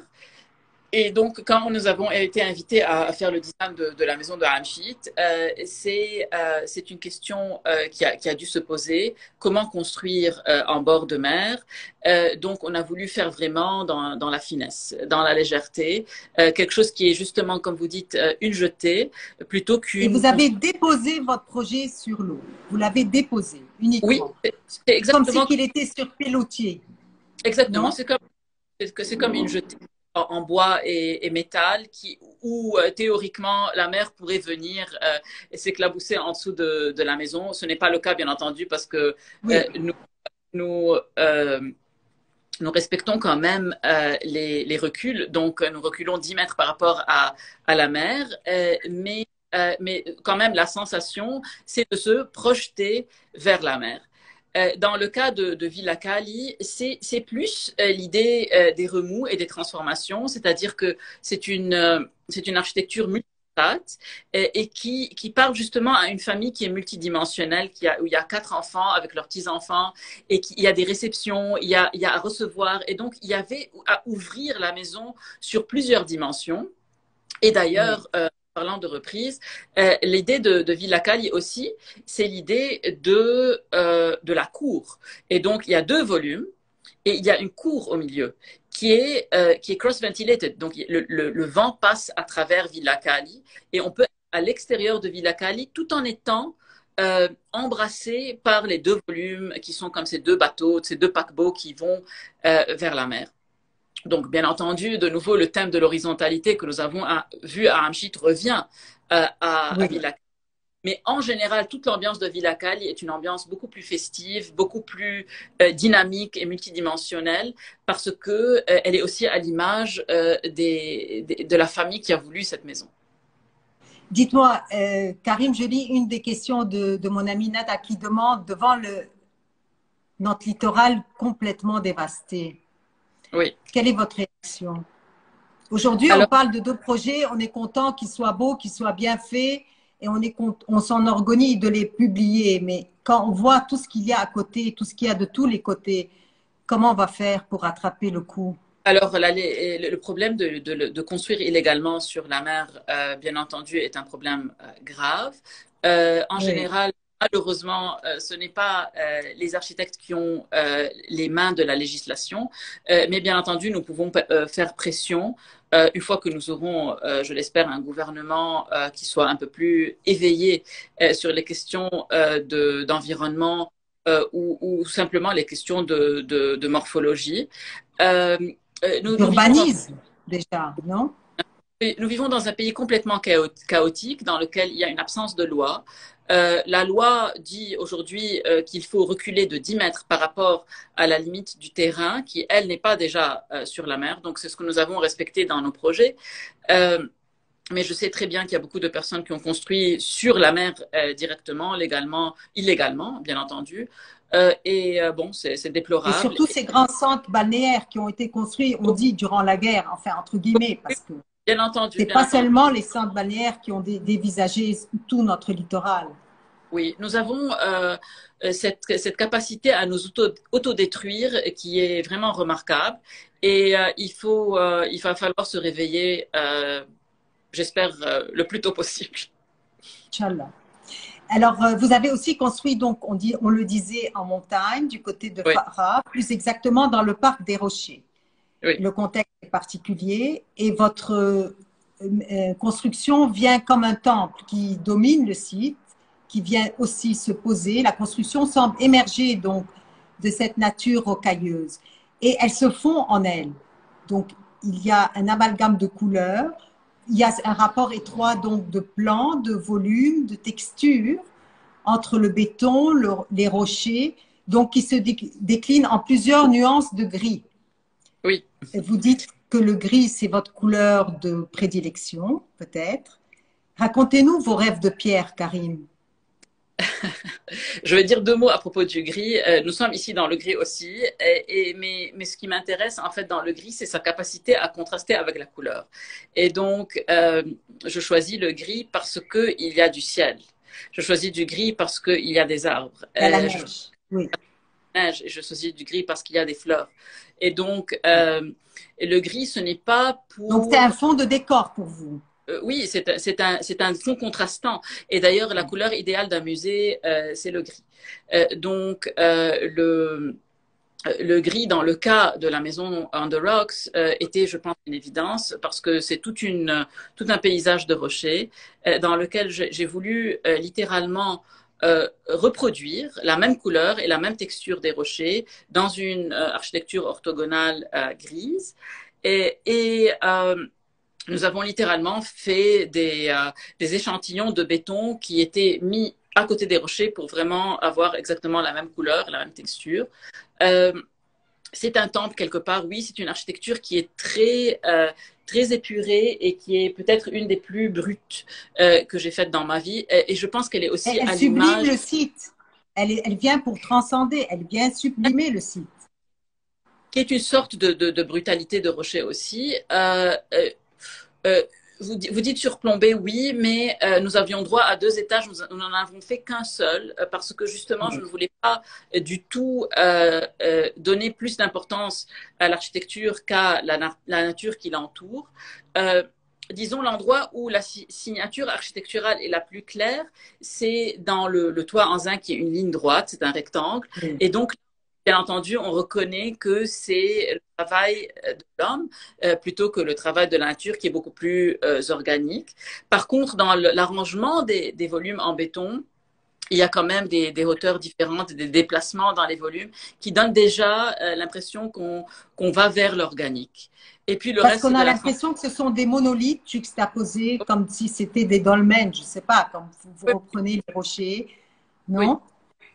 Et donc, quand nous avons été invités à faire le design de, de la maison de Hamshit, euh, c'est euh, c'est une question euh, qui, a, qui a dû se poser. Comment construire euh, en bord de mer? Euh, donc, on a voulu faire vraiment dans, dans la finesse, dans la légèreté, euh, quelque chose qui est justement, comme vous dites, euh, une jetée, plutôt Et qu'une vous avez construction. déposé votre projet sur l'eau. Vous l'avez déposé Oui, uniquement. c'est Comme si exactement, qu'il était sur pilotier, exactement. non? C'est comme c'est que c'est comme une jetée en, en bois et, et métal qui, où euh, théoriquement la mer pourrait venir euh, et s'éclabousser en dessous de, de la maison. Ce n'est pas le cas, bien entendu, parce que euh, Oui. nous, nous, euh, nous respectons quand même euh, les, les reculs. Donc, nous reculons dix mètres par rapport à, à la mer, euh, mais, euh, mais quand même, la sensation, c'est de se projeter vers la mer. Euh, dans le cas de, de Villa Kali, c'est c'est plus euh, l'idée euh, des remous et des transformations, c'est-à-dire que c'est une, euh, c'est une architecture multistrate et, et qui, qui parle justement à une famille qui est multidimensionnelle, qui a, où il y a quatre enfants avec leurs petits-enfants et qu'il y a des réceptions, il y a, il y a à recevoir. Et donc, il y avait à ouvrir la maison sur plusieurs dimensions. Et Oui. d'ailleurs, euh, parlant de reprise, euh, l'idée de, de Villa Cali aussi, c'est l'idée de, euh, de la cour. Et donc, il y a deux volumes et il y a une cour au milieu qui est, euh, qui est cross-ventilated. Donc, le, le, le vent passe à travers Villa Cali et on peut être à l'extérieur de Villa Cali tout en étant euh, embrassé par les deux volumes qui sont comme ces deux bateaux, ces deux paquebots qui vont euh, vers la mer. Donc, bien entendu, de nouveau, le thème de l'horizontalité que nous avons à, vu à Amchit revient euh, à, à Oui. Villa Cali. Mais en général, toute l'ambiance de Villa Cali est une ambiance beaucoup plus festive, beaucoup plus euh, dynamique et multidimensionnelle, parce que euh, elle est aussi à l'image euh, des, des, de la famille qui a voulu cette maison. Dites-moi, euh, Karim, je lis une des questions de, de mon ami Nada qui demande, devant le, notre littoral complètement dévasté, Oui. quelle est votre réaction? Aujourd'hui, on Alors, parle de deux projets, on est content qu'ils soient beaux, qu'ils soient bien faits, et on, est cont- on s'enorgueillit de les publier. Mais quand on voit tout ce qu'il y a à côté, tout ce qu'il y a de tous les côtés, comment on va faire pour rattraper le coup? alors là, les, le problème de, de, de, construire illégalement sur la mer, euh, bien entendu, est un problème euh, grave. Euh, en Oui. général, malheureusement, euh, ce n'est pas euh, les architectes qui ont euh, les mains de la législation, euh, mais bien entendu, nous pouvons euh, faire pression euh, une fois que nous aurons, euh, je l'espère, un gouvernement euh, qui soit un peu plus éveillé euh, sur les questions euh, de, d'environnement euh, ou, ou simplement les questions de, de, de morphologie. Euh, euh, nous, nous, vivons dans, D'urbanisme, déjà, non? nous vivons dans un pays complètement chaotique dans lequel il y a une absence de loi. Euh, la loi dit aujourd'hui euh, qu'il faut reculer de dix mètres par rapport à la limite du terrain, qui, elle, n'est pas déjà euh, sur la mer. Donc, c'est ce que nous avons respecté dans nos projets. Euh, mais je sais très bien qu'il y a beaucoup de personnes qui ont construit sur la mer euh, directement, légalement, illégalement, bien entendu. Euh, et euh, bon, c'est Et déplorable. surtout ces grands centres balnéaires qui ont été construits, on dit, durant la guerre, enfin, entre guillemets, parce que Bien entendu, c'est bien pas entendu. seulement les centres balnéaires qui ont dé dévisagé tout notre littoral. Oui, nous avons euh, cette, cette capacité à nous auto, autodétruire qui est vraiment remarquable. Et euh, il, faut, euh, il va falloir se réveiller, euh, j'espère, euh, le plus tôt possible. Inch'Allah. Alors, euh, vous avez aussi construit, donc, on, dit, on le disait, en montagne, du côté de Oui, Farah, plus exactement dans le parc des Rochers. oui, Le contexte est particulier et votre euh, euh, construction vient comme un temple qui domine le site, qui vient aussi se poser. La construction semble émerger donc de cette nature rocailleuse et elles se fond en elle. Donc, il y a un amalgame de couleurs, il y a un rapport étroit donc de plan, de volume, de texture entre le béton, le, les rochers, donc qui se décline en plusieurs nuances de gris. oui. Vous dites que le gris, c'est votre couleur de prédilection, peut-être. Racontez-nous vos rêves de pierre, Karim. Je vais dire deux mots à propos du gris. Euh, nous sommes ici dans le gris aussi, et, et, mais, mais ce qui m'intéresse en fait dans le gris, c'est sa capacité à contraster avec la couleur. Et donc, euh, je choisis le gris parce que il y a du ciel. Je choisis du gris parce qu'il y a des arbres. Il y a la Euh, je neige. Oui. neige et je choisis du gris parce qu'il y a des fleurs. Et donc, euh, le gris, ce n'est pas Donc, c'est un pour... fond de décor pour vous. Euh, oui, c'est un, c'est un fond contrastant. Et d'ailleurs, la couleur idéale d'un musée, euh, c'est le gris. Euh, donc, euh, le, le gris, dans le cas de la maison On the Rocks, euh, était, je pense, une évidence parce que c'est toute une, tout un paysage de rochers euh, dans lequel j'ai voulu euh, littéralement euh, reproduire la même couleur et la même texture des rochers dans une euh, architecture orthogonale euh, grise. Et, et euh, nous avons littéralement fait des, euh, des échantillons de béton qui étaient mis à côté des rochers pour vraiment avoir exactement la même couleur, la même texture. Euh, c'est un temple quelque part, oui, c'est une architecture qui est très, euh, très épurée et qui est peut-être une des plus brutes euh, que j'ai faites dans ma vie. Et, et je pense qu'elle est aussi Elle, elle à sublime l'image. le site. Elle, est- elle vient pour transcender, elle vient sublimer le site. Qui est une sorte de, de, de brutalité de rocher aussi. Euh, euh, euh, vous, vous dites surplombé, oui, mais euh, nous avions droit à deux étages, nous n'en avons fait qu'un seul, euh, parce que justement, je ne voulais pas euh, du tout euh, euh, donner plus d'importance à l'architecture qu'à la, la, nature qui l'entoure. Euh, disons, l'endroit où la si signature architecturale est la plus claire, c'est dans le, le toit en zinc qui est une ligne droite, c'est un rectangle, Oui. et donc bien entendu, on reconnaît que c'est le travail de l'homme euh, plutôt que le travail de la nature qui est beaucoup plus euh, organique. Par contre, dans l'arrangement des, des volumes en béton, il y a quand même des, des hauteurs différentes, des déplacements dans les volumes qui donnent déjà euh, l'impression qu'on qu'on va vers l'organique. Et puis le Parce reste, qu'on c'est de a la... l'impression que ce sont des monolithes juxtaposés comme si c'était des dolmens, je ne sais pas, comme vous, vous reprenez les rochers, Oui. non?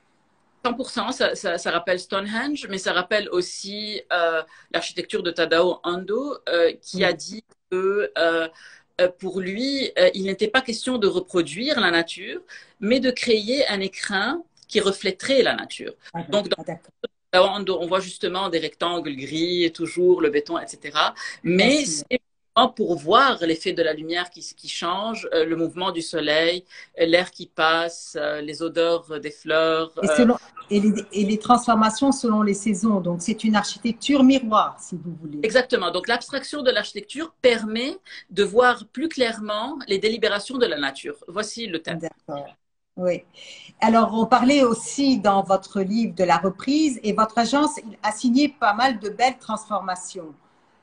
cent pour cent, ça, ça, ça rappelle Stonehenge, mais ça rappelle aussi euh, l'architecture de Tadao Ando, euh, qui Oui. a dit que euh, pour lui, euh, il n'était pas question de reproduire la nature, mais de créer un écrin qui reflèterait la nature. Ah, Donc, dans ah, d'accord. Tadao Ando, on voit justement des rectangles gris, toujours le béton, et cetera. Bien Mais sûr. c'est pour voir l'effet de la lumière qui, qui change, euh, le mouvement du soleil, euh, l'air qui passe, euh, les odeurs des fleurs. Et, Euh, selon, et, les, et les transformations selon les saisons. Donc, c'est une architecture miroir, si vous voulez. Exactement. Donc, l'abstraction de l'architecture permet de voir plus clairement les délibérations de la nature. Voici le thème. D'accord. Oui. Alors, on parlait aussi dans votre livre de la reprise et votre agence a signé pas mal de belles transformations.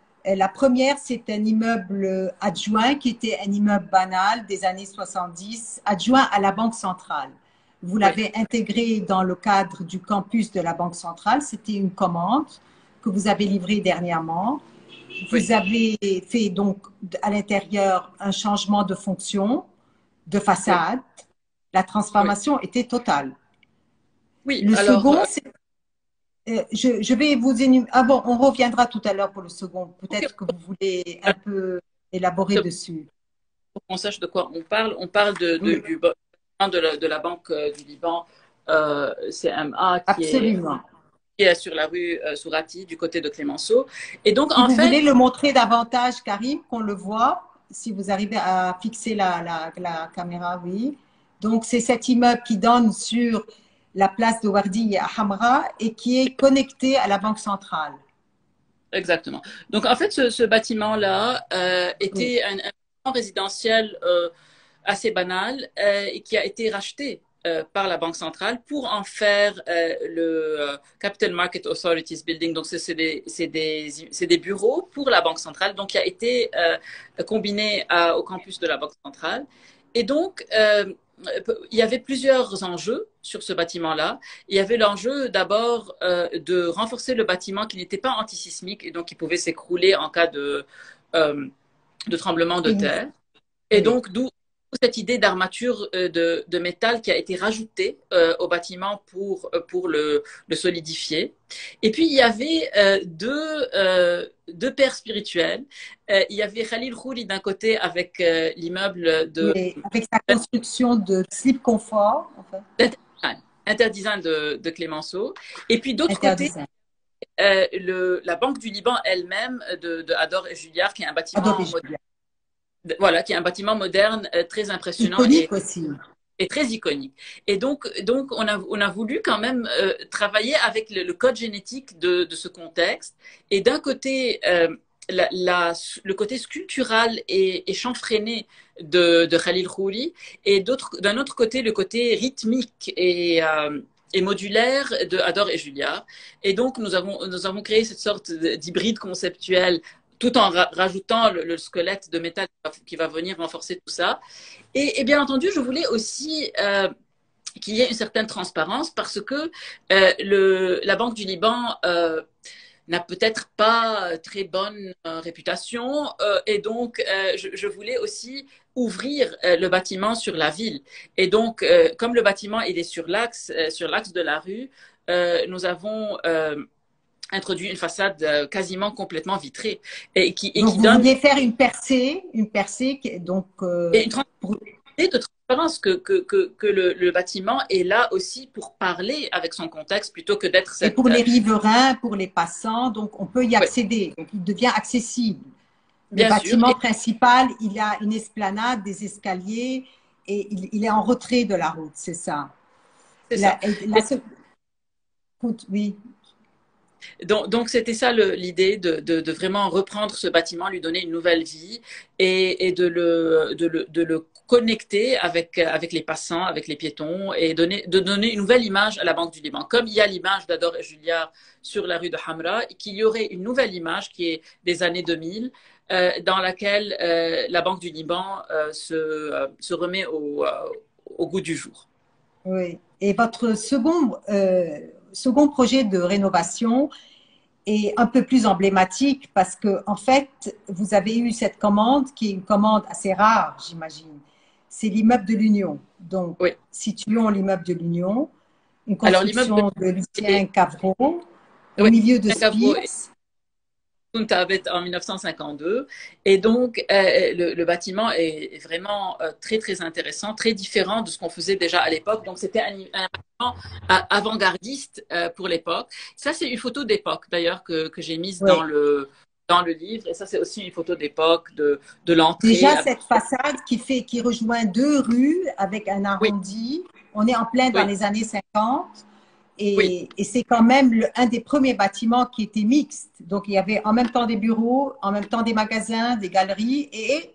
La première, c'est un immeuble adjoint qui était un immeuble banal des années soixante-dix, adjoint à la Banque centrale. Vous l'avez oui. intégré dans le cadre du campus de la Banque centrale. C'était une commande que vous avez livrée dernièrement. Vous oui. avez fait donc à l'intérieur un changement de fonction, de façade. Oui. La transformation oui. était totale. Oui, le alors, second, c'est Euh, je, je vais vous énumérer. Ah bon, on reviendra tout à l'heure pour le second. Peut-être okay. que vous voulez un peu élaborer de, dessus. Pour qu'on sache de quoi on parle, on parle de, de, oui. du, de, la, de la Banque du Liban, euh, C M A, qui Absolument. est, qui est sur la rue euh, Sourati, du côté de Clémenceau. Et donc, si en vous fait, voulez le montrer davantage, Karim, qu'on le voit, si vous arrivez à fixer la, la, la caméra, oui. Donc, c'est cet immeuble qui donne sur la place de Wardi à Hamra et qui est connecté à la Banque centrale. Exactement. Donc, en fait, ce, ce bâtiment-là euh, était oui. un, un résidentiel euh, assez banal euh, et qui a été racheté euh, par la Banque centrale pour en faire euh, le euh, Capital Market Authorities Building. Donc, c'est des, des, des bureaux pour la Banque centrale, donc qui a été euh, combiné à, au campus de la Banque centrale. Et donc, euh, il y avait plusieurs enjeux sur ce bâtiment-là. Il y avait l'enjeu d'abord euh, de renforcer le bâtiment qui n'était pas antisismique et donc qui pouvait s'écrouler en cas de, euh, de tremblement de terre. Et oui. donc, d'où cette idée d'armature euh, de, de métal qui a été rajoutée euh, au bâtiment pour, euh, pour le, le solidifier. Et puis, il y avait euh, deux, euh, deux pères spirituels. Euh, il y avait Khalil Khouri d'un côté avec euh, l'immeuble de... Oui, avec sa construction de slip confort, en fait. Interdesign, Interdesign de, de Clémenceau. Et puis, d'autre côté, Interdesign. euh, le, la Banque du Liban elle-même de, de Ador et Julliard, qui est un bâtiment... Adoré Julia. Voilà, qui est un bâtiment moderne euh, très impressionnant et, Iconique aussi. et très iconique. Et donc, donc on, a, on a voulu quand même euh, travailler avec le, le code génétique de, de ce contexte. Et d'un côté, euh, la, la, le côté sculptural et, et chanfreiné de, de Khalil Khouri, et d'un autre côté, le côté rythmique et, euh, et modulaire de Ador et Julia. Et donc, nous avons, nous avons créé cette sorte d'hybride conceptuel tout en ra rajoutant le, le squelette de métal qui va venir renforcer tout ça. Et, et bien entendu, je voulais aussi euh, qu'il y ait une certaine transparence parce que euh, le, la Banque du Liban euh, n'a peut-être pas très bonne euh, réputation euh, et donc euh, je, je voulais aussi ouvrir euh, le bâtiment sur la ville. Et donc, euh, comme le bâtiment il est sur l'axe euh, sur l'axe de la rue, euh, nous avons euh, introduit une façade quasiment complètement vitrée et qui, et donc, qui vous donne vouliez faire une percée, une percée, qui, donc, euh, et une transparence de transparence que, que, que, que le, le bâtiment est là aussi pour parler avec son contexte plutôt que d'être et cette... pour les riverains, pour les passants, donc on peut y Oui, accéder. Donc, il devient accessible. Le bien sûr. bâtiment Et principal, il a une esplanade, des escaliers et il, il est en retrait de la route, c'est ça. c'est La, ça. la, la, oui. Donc, donc c'était ça l'idée de, de, de vraiment reprendre ce bâtiment, lui donner une nouvelle vie et, et de, le, de, le, de le connecter avec, avec les passants, avec les piétons et donner, de donner une nouvelle image à la Banque du Liban. Comme il y a l'image d'Ador et Julia sur la rue de Hamra, qu'il y aurait une nouvelle image qui est des années deux mille, euh, dans laquelle euh, la Banque du Liban euh, se, euh, se remet au, euh, au goût du jour. Oui. Et votre second, euh, second projet de rénovation est un peu plus emblématique parce que, en fait, vous avez eu cette commande qui est une commande assez rare, j'imagine. C'est l'immeuble de l'Union. Donc, Oui. situons l'immeuble de l'Union, une Alors, construction de, de Lucien Cavreau au oui, milieu de Cavreau Spitz. Puntabet en mille neuf cent cinquante-deux. Et donc, euh, le, le bâtiment est vraiment euh, très, très intéressant, très différent de ce qu'on faisait déjà à l'époque. Donc, c'était un, un bâtiment avant-gardiste euh, pour l'époque. Ça, c'est une photo d'époque, d'ailleurs, que, que j'ai mise Oui. dans le, dans le livre. Et ça, c'est aussi une photo d'époque de, de l'entrée. Déjà, cette façade qui, fait, qui rejoint deux rues avec un arrondi. Oui. On est en plein dans oui. les années cinquante. Et, oui. et c'est quand même le, un des premiers bâtiments qui était mixte. Donc, il y avait en même temps des bureaux, en même temps des magasins, des galeries et,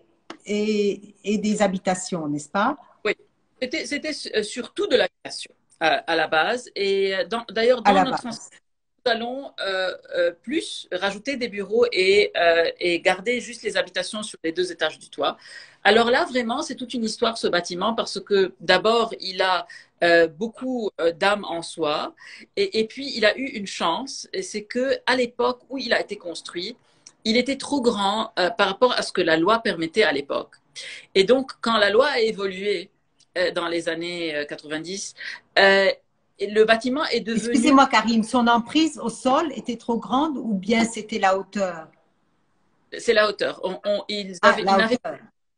et, et des habitations, n'est-ce pas? Oui, c'était surtout de l'habitation à, à la base. Et d'ailleurs, dans, dans notre base. Nous allons euh, euh, plus rajouter des bureaux et, euh, et garder juste les habitations sur les deux étages du toit. Alors là, vraiment, c'est toute une histoire ce bâtiment parce que d'abord, il a euh, beaucoup euh, d'âme en soi et, et puis il a eu une chance, c'est que à l'époque où il a été construit, il était trop grand euh, par rapport à ce que la loi permettait à l'époque. Et donc, quand la loi a évolué euh, dans les années quatre-vingt-dix, euh, et le bâtiment est devenu... Excusez-moi, Karim, son emprise au sol était trop grande ou bien c'était la hauteur? C'est la hauteur. On, on, ils ah, avaient, la ils n'avaient hauteur.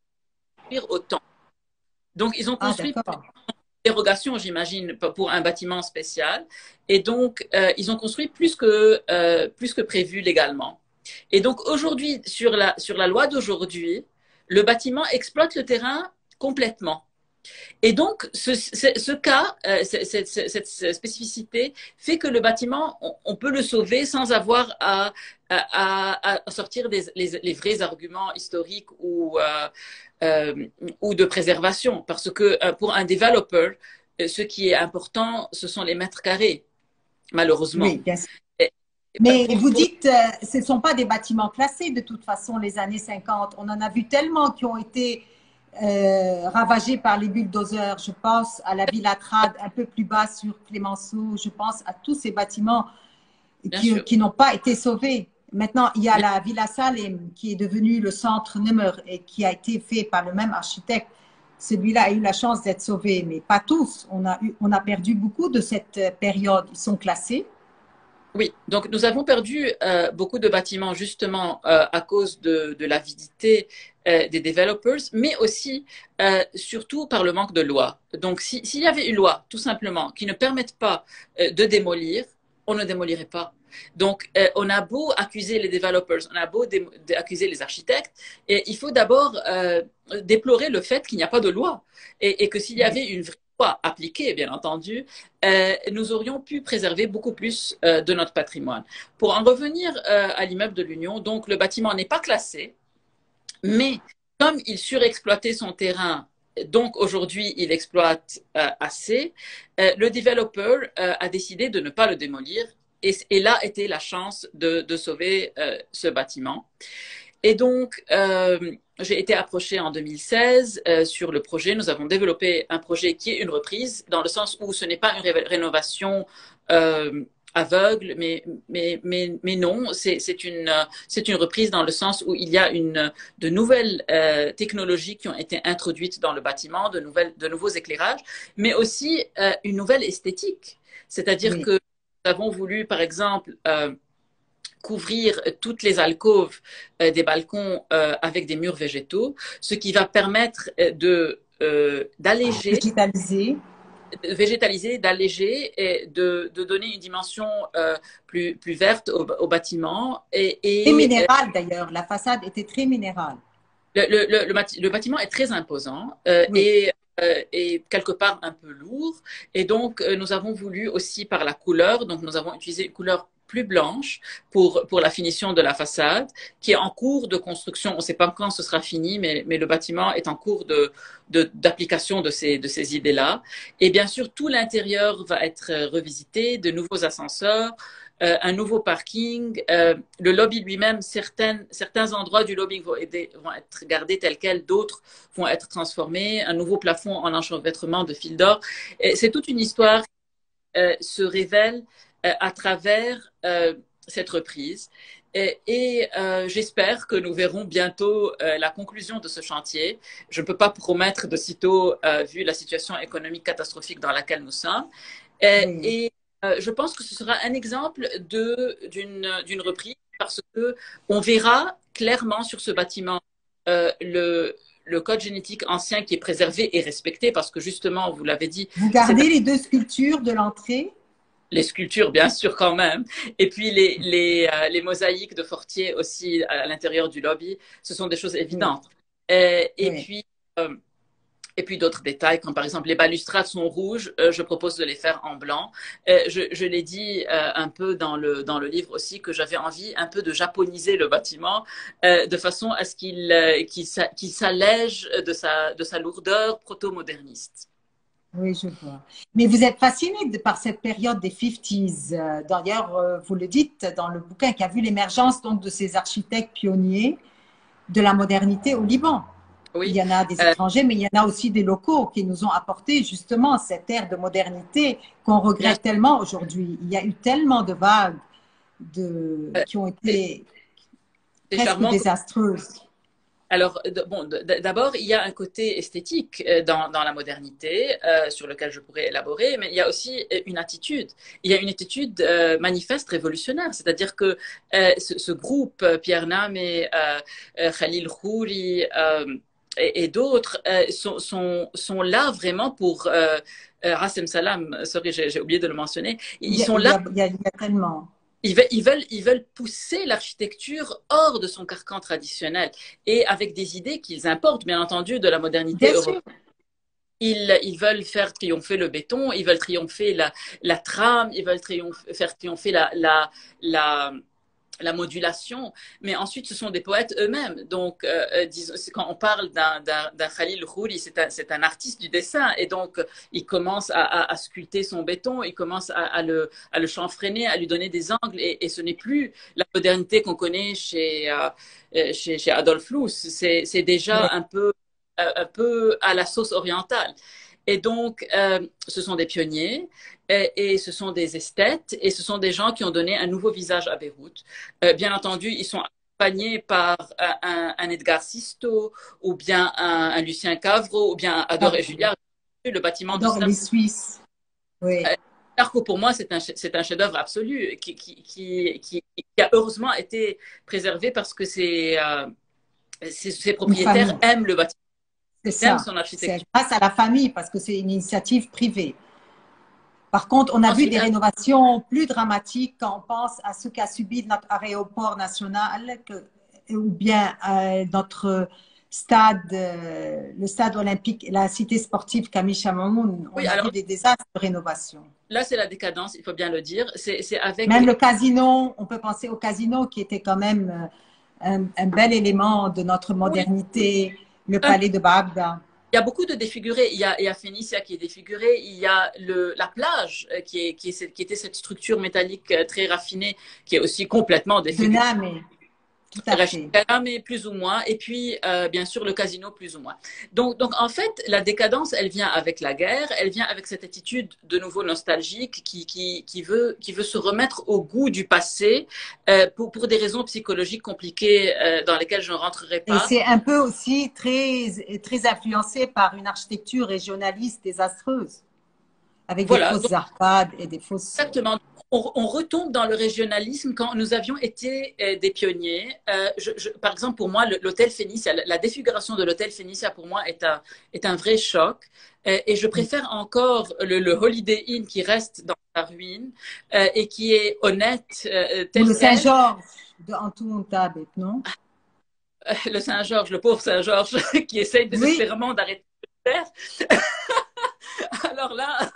pas autant. Donc, ils ont construit ah, une dérogation, j'imagine, pour un bâtiment spécial. Et donc, euh, ils ont construit plus que, euh, plus que prévu légalement. Et donc, aujourd'hui, sur la, sur la loi d'aujourd'hui, le bâtiment exploite le terrain complètement. Et donc, ce, ce, ce cas, euh, cette, cette, cette spécificité fait que le bâtiment, on, on peut le sauver sans avoir à, à, à sortir des, les, les vrais arguments historiques ou, euh, euh, ou de préservation. Parce que euh, pour un développeur, ce qui est important, ce sont les mètres carrés, malheureusement. Oui, bien sûr. Et, Mais pour, vous pour... dites, euh, ce ne sont pas des bâtiments classés de toute façon, les années cinquante. On en a vu tellement qui ont été... Euh, ravagés par les bulldozers. Je pense à la Villa Trad un peu plus bas sur Clémenceau. Je pense à tous ces bâtiments qui, qui n'ont pas été sauvés. Maintenant, il y a la Villa Salem qui est devenue le centre Nemer et qui a été fait par le même architecte. celui-là a eu la chance d'être sauvé, mais pas tous. On a, eu, on a perdu beaucoup de cette période. Ils sont classés. Oui, donc nous avons perdu euh, beaucoup de bâtiments justement euh, à cause de, de l'avidité euh, des developers, mais aussi euh, surtout par le manque de loi. Donc si- s'il y avait une loi, tout simplement, qui ne permette pas euh, de démolir, on ne démolirait pas. Donc euh, on a beau accuser les developers, on a beau dé- accuser les architectes, et il faut d'abord euh, déplorer le fait qu'il n'y a pas de loi et, et que s'il y avait une vraie loi appliquée, bien entendu, euh, nous aurions pu préserver beaucoup plus euh, de notre patrimoine. Pour en revenir euh, à l'immeuble de l'Union, donc le bâtiment n'est pas classé, mais comme il surexploitait son terrain, donc aujourd'hui il exploite euh, assez, euh, le développeur euh, a décidé de ne pas le démolir. Et, et là était la chance de, de sauver euh, ce bâtiment. Et donc, euh, j'ai été approchée en deux mille seize euh, sur le projet. Nous avons développé un projet qui est une reprise, dans le sens où ce n'est pas une ré rénovation euh, aveugle, mais, mais, mais, mais non, c'est une, c'est une reprise dans le sens où il y a une, de nouvelles euh, technologies qui ont été introduites dans le bâtiment, de, nouvelles, de nouveaux éclairages, mais aussi euh, une nouvelle esthétique. C'est-à-dire Oui. que nous avons voulu, par exemple, euh, couvrir toutes les alcôves euh, des balcons euh, avec des murs végétaux, ce qui va permettre de euh, d'alléger, Digitalisé. de végétaliser, d'alléger et de, de donner une dimension euh, plus, plus verte au, au bâtiment. Et, Et et euh, minérale d'ailleurs. La façade était très minérale. le, le, le, le, le bâtiment est très imposant euh, Oui. et euh, et quelque part un peu lourd. Et donc, euh, nous avons voulu aussi par la couleur, donc nous avons utilisé une couleur plus blanche pour, pour la finition de la façade, qui est en cours de construction. On ne sait pas quand ce sera fini, mais, mais le bâtiment est en cours de, de, d'application de ces, de ces idées-là. Et bien sûr, tout l'intérieur va être revisité, de nouveaux ascenseurs, euh, un nouveau parking, euh, le lobby lui-même, certains, certains endroits du lobby vont, aider, vont être gardés tels quels, d'autres vont être transformés, un nouveau plafond en enchevêtrement de fil d'or. C'est toute une histoire qui euh, se révèle euh, à travers euh, cette reprise. Et, et euh, j'espère que nous verrons bientôt euh, la conclusion de ce chantier. Je ne peux pas promettre de sitôt, euh, vu la situation économique catastrophique dans laquelle nous sommes. Et, Oui. et euh, je pense que ce sera un exemple d'une reprise parce que on verra clairement sur ce bâtiment euh, le, le code génétique ancien qui est préservé et respecté parce que justement, vous l'avez dit, Vous c'est gardez les deux sculptures de l'entrée? les sculptures, bien sûr, quand même. Et puis les, les, euh, les mosaïques de Fortier aussi à l'intérieur du lobby, ce sont des choses Oui. évidentes. Et, et Oui. puis, euh, et puis d'autres détails, comme par exemple les balustrades sont rouges, euh, je propose de les faire en blanc. Euh, je je l'ai dit euh, un peu dans le, dans le livre aussi que j'avais envie un peu de japoniser le bâtiment euh, de façon à ce qu'il euh, qu'il qu'il s'allège de sa, de sa lourdeur proto-moderniste. Oui, je vois. Mais vous êtes fasciné de- par cette période des cinquantaines. Euh, D'ailleurs, euh, vous le dites dans le bouquin, qui a vu l'émergence donc de ces architectes pionniers de la modernité au Liban. Il Oui, y en a des euh, étrangers, mais il y en a aussi des locaux qui nous ont apporté justement cette ère de modernité qu'on bien regrette tellement aujourd'hui. Il y a eu tellement de vagues de, sûr, qui ont c'est été c'est presque charmant. désastreuses. Alors, bon, d'abord, il y a un côté esthétique euh, dans, dans la modernité euh, sur lequel je pourrais élaborer, mais il y a aussi euh, une attitude. Il y a une attitude euh, manifeste révolutionnaire, c'est-à-dire que euh, ce, ce groupe, euh, Pierre Nam et euh, euh, Khalil Khouri euh, et, et d'autres euh, sont, sont, sont là vraiment pour euh, euh, Rassem Salam, sorry, j'ai oublié de le mentionner, Il ils y a, sont il y là a, il y a, il y a tellement. ils veulent, ils veulent, ils veulent pousser l'architecture hors de son carcan traditionnel et avec des idées qu'ils importent, bien entendu, de la modernité Bien sûr. européenne. Ils, ils veulent faire triompher le béton, ils veulent triompher la, la trame, ils veulent triompher, faire triompher la, la, la, la modulation, mais ensuite ce sont des poètes eux-mêmes. Donc, euh, euh, disons, quand on parle d'un Khalil Khouri, c'est un, un artiste du dessin, et donc il commence à, à, à sculpter son béton, il commence à, à, le, à le chanfreiner, à lui donner des angles, et, et ce n'est plus la modernité qu'on connaît chez, euh, chez, chez Adolf Loos, c'est déjà Oui. un peu, un peu à la sauce orientale. Et donc, euh, ce sont des pionniers et, et, ce sont des esthètes et ce sont des gens qui ont donné un nouveau visage à Beyrouth. Euh, bien entendu, ils sont accompagné par un, un, un Edgar Sisto, ou bien un, un Lucien Cavreau, ou bien un Adoré Julliard, le bâtiment de J'adore Star. les Suisses. Oui. Arco, pour moi, c'est un, c'est un chef-d'œuvre absolu qui, qui, qui, qui, qui a heureusement été préservé parce que ses, euh, ses, ses Une propriétaires famille. aiment le bâtiment, C'est aiment ça. son C'est architecture. grâce à la famille parce que c'est une initiative privée. Par contre, on a vu Ensuite, des rénovations plus dramatiques quand on pense à ce qu'a subi notre aéroport national que, ou bien euh, notre stade, euh, le stade olympique, la cité sportive Camille Chamoun. On oui, a vu alors des désastres de rénovation. là, c'est la décadence, il faut bien le dire. C'est avec Même les... le casino, on peut penser au casino qui était quand même un, un bel élément de notre Oui, modernité, le un palais de Bagdad. il y a beaucoup de défigurés. Il y a, il y a Phénicia qui est défigurée. Il y a le, la plage euh, qui, est, qui, est, qui était cette structure métallique euh, très raffinée qui est aussi complètement De défigurée. Namé, tout à fait. Mais plus ou moins. Et puis, euh, bien sûr, le casino plus ou moins. Donc, donc, en fait, la décadence, elle vient avec la guerre. Elle vient avec cette attitude de nouveau nostalgique qui, qui, qui, veut, qui veut se remettre au goût du passé euh, pour, pour des raisons psychologiques compliquées euh, dans lesquelles je ne rentrerai Et pas. c'est un peu aussi très, très influencé par une architecture régionaliste désastreuse, avec des Voilà. fausses Donc, arcades et des fausses… exactement. On, on, retombe dans le régionalisme quand nous avions été euh, des pionniers. Euh, je, je, par exemple, pour moi, l'hôtel Phénicia, la, la défiguration de l'hôtel Phénicia, pour moi, est un, est un vrai choc. Euh, et je préfère encore le, le Holiday Inn qui reste dans la ruine euh, et qui est honnête euh, tel Ou le quel. Saint-Georges de Antoine Tabet, non? Euh, le Saint-Georges, le pauvre Saint-Georges qui essaye désespérément oui. d'arrêter de faire. Alors là…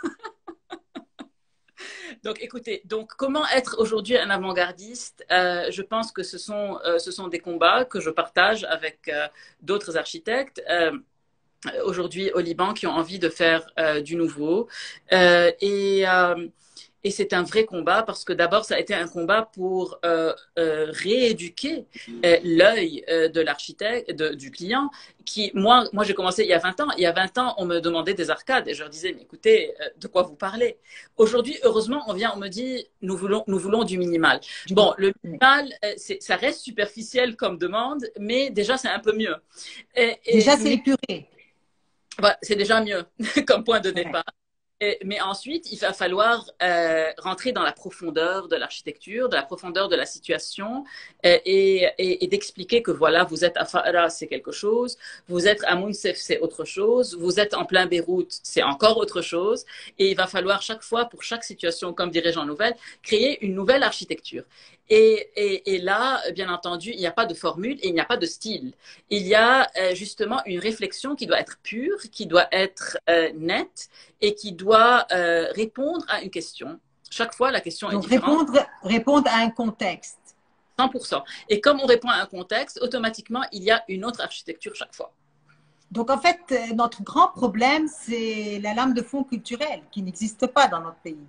Donc, écoutez, donc comment être aujourd'hui un avant-gardiste euh, Je pense que ce sont, euh, ce sont des combats que je partage avec euh, d'autres architectes. Euh, aujourd'hui au Liban qui ont envie de faire euh, du nouveau. Euh, et, euh, et c'est un vrai combat parce que d'abord, ça a été un combat pour euh, euh, rééduquer euh, l'œil euh, de l'architecte, du client. Qui, moi, moi j'ai commencé il y a vingt ans. Il y a vingt ans, on me demandait des arcades et je leur disais, mais écoutez, euh, de quoi vous parlez? Aujourd'hui, heureusement, on vient, on me dit, nous voulons, nous voulons du minimal. Bon, le minimal, euh, ça reste superficiel comme demande, mais déjà, c'est un peu mieux. Et, et, déjà, c'est épuré. Voilà, c'est déjà mieux comme point de départ. Et, mais ensuite, il va falloir euh, rentrer dans la profondeur de l'architecture, de la profondeur de la situation euh, et, et, et d'expliquer que voilà, vous êtes à Fara, c'est quelque chose, vous êtes à Mounsef, c'est autre chose, vous êtes en plein Beyrouth, c'est encore autre chose. Et il va falloir chaque fois, pour chaque situation, comme dirait Jean Nouvel, créer une nouvelle architecture. Et, et, et là, bien entendu, il n'y a pas de formule et il n'y a pas de style. Il y a euh, justement une réflexion qui doit être pure, qui doit être euh, nette et qui doit euh, répondre à une question. Chaque fois, la question Donc, est différente. Répondre, répondre à un contexte. cent pour cent. Et comme on répond à un contexte, automatiquement, il y a une autre architecture chaque fois. Donc, en fait, notre grand problème, c'est la lame de fond culturelle qui n'existe pas dans notre pays.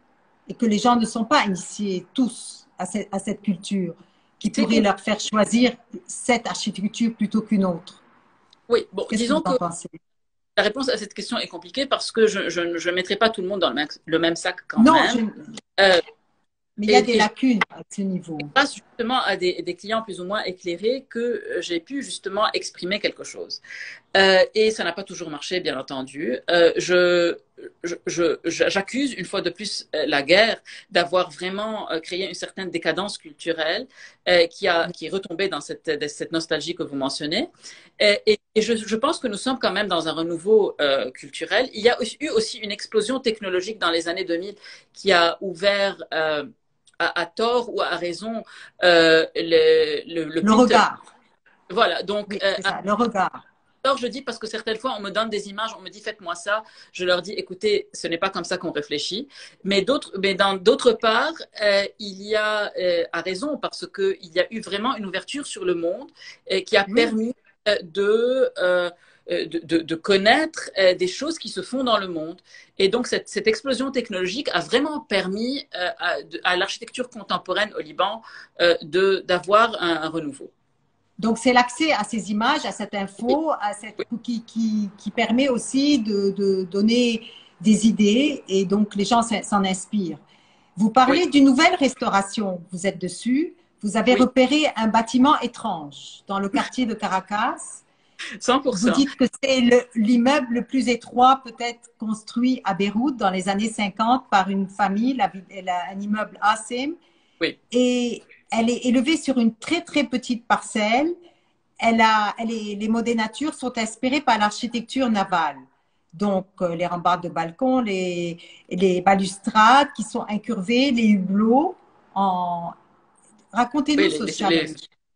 Et que les gens ne sont pas initiés tous à cette, à cette culture, qui pourrait leur faire choisir cette architecture plutôt qu'une autre. Oui, bon, disons que, que la réponse à cette question est compliquée parce que je ne mettrai pas tout le monde dans le même, le même sac quand non, même. Je... Euh, mais il y a des lacunes à ce niveau. Grâce justement à des, des clients plus ou moins éclairés que j'ai pu justement exprimer quelque chose. Euh, et ça n'a pas toujours marché, bien entendu. Euh, je, je, je, j'accuse une fois de plus la guerre d'avoir vraiment créé une certaine décadence culturelle euh, qui, a, qui est retombée dans cette, cette nostalgie que vous mentionnez. Et, et, et je, je pense que nous sommes quand même dans un renouveau euh, culturel. Il y a eu aussi une explosion technologique dans les années deux mille qui a ouvert... Euh, À, à tort ou à raison euh, le, le, le, le regard. Voilà, donc oui, euh, ça, le regard. Alors je dis parce que certaines fois on me donne des images, on me dit faites-moi ça, je leur dis écoutez, ce n'est pas comme ça qu'on réfléchit. Mais d'autres, mais dans d'autre part, euh, il y a euh, à raison parce que il y a eu vraiment une ouverture sur le monde euh, qui a oui. permis euh, de euh, De, de, de connaître euh, des choses qui se font dans le monde. Et donc, cette, cette explosion technologique a vraiment permis euh, à, à l'architecture contemporaine au Liban euh, d'avoir un, un renouveau. Donc, c'est l'accès à ces images, à cette info, à cette, qui, qui, qui permet aussi de, de donner des idées et donc les gens s'en inspirent. Vous parlez oui. d'une nouvelle restauration, vous êtes dessus. Vous avez Oui, repéré un bâtiment étrange dans le quartier de Caracas. Vous cent pour cent. dites que c'est le- l'immeuble le plus étroit peut-être construit à Beyrouth dans les années cinquante par une famille, la, la, un immeuble Asim. Oui, Et elle est élevée sur une très très petite parcelle. Elle a, elle est, les mots des natures sont inspirés par l'architecture navale. Donc, euh, les rambardes de balcon, les, les balustrades qui sont incurvées, les hublots. En... oui, Racontez-nous les, ce les- les- challenge.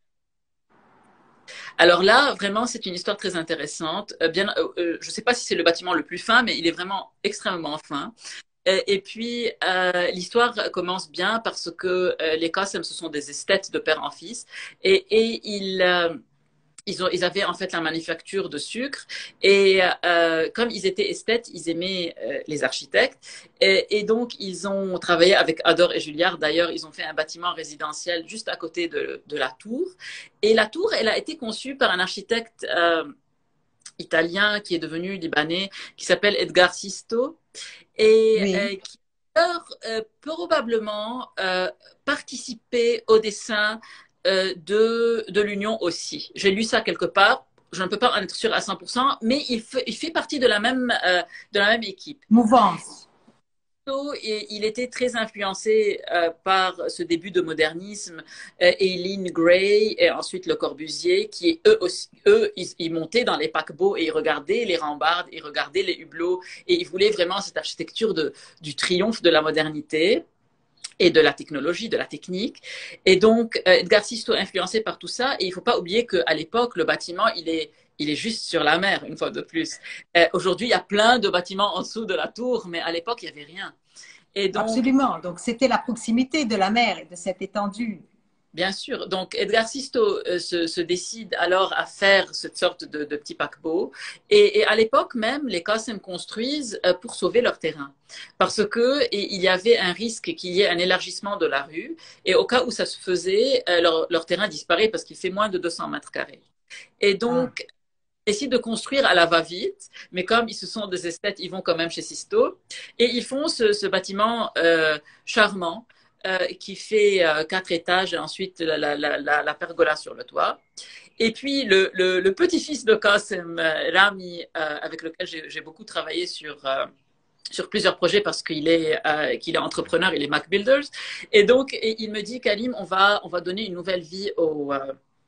Alors là, vraiment, c'est une histoire très intéressante. Euh, bien, euh, euh, je ne sais pas si c'est le bâtiment le plus fin, mais il est vraiment extrêmement fin. Euh, Et puis, euh, l'histoire commence bien parce que euh, les Qassem, ce sont des esthètes de père en fils. Et, et ils, euh, ils, ont, ils avaient en fait la manufacture de sucre. Et euh, comme ils étaient esthètes, ils aimaient euh, les architectes. Et, et donc, ils ont travaillé avec Ador et Julliard. D'ailleurs, ils ont fait un bâtiment résidentiel juste à côté de, de la tour. Et la tour, elle a été conçue par un architecte euh, italien qui est devenu libanais, qui s'appelle Edgar Sisto et Oui. euh, qui a euh, probablement euh, participé au dessin euh, de, de l'Union aussi. J'ai lu ça quelque part. Je ne peux pas en être sûre à cent pour cent, mais il fait, il fait partie de la même, euh, de la même équipe. Mouvance. Et il était très influencé euh, par ce début de modernisme, euh, Eileen Gray et ensuite Le Corbusier, qui eux aussi, eux, ils, ils montaient dans les paquebots et ils regardaient les rambardes, ils regardaient les hublots et ils voulaient vraiment cette architecture de, du triomphe de la modernité et de la technologie, de la technique. Et donc, euh, Edgar Sisto influencé par tout ça. Et il ne faut pas oublier qu'à l'époque, le bâtiment, il est, il est juste sur la mer, une fois de plus. Euh, Aujourd'hui, il y a plein de bâtiments en dessous de la tour, mais à l'époque, il n'y avait rien. Et donc, Absolument. Donc, c'était la proximité de la mer et de cette étendue. bien sûr, donc Edgar Sisto euh, se, se, décide alors à faire cette sorte de, de petit paquebot. Et, et à l'époque même, les Qassem construisent euh, pour sauver leur terrain. Parce que et, il y avait un risque qu'il y ait un élargissement de la rue. Et au cas où ça se faisait, euh, leur, leur terrain disparaît parce qu'il fait moins de deux cents mètres carrés. Et Ah. donc, ils décident de construire à la va-vite, mais comme ils se sont des esthètes, ils vont quand même chez Sisto. Et ils font ce, ce bâtiment euh, charmant euh, qui fait euh, quatre étages et ensuite la, la, la, la, pergola sur le toit. Et puis le, le, le petit-fils de Qassem, Rami, euh, avec lequel j'ai beaucoup travaillé sur, euh, sur plusieurs projets parce qu'il est, euh, qu'il est entrepreneur, il est Mac Builders. Et donc, et il me dit, Kalim, on va, on va donner une nouvelle vie au, euh,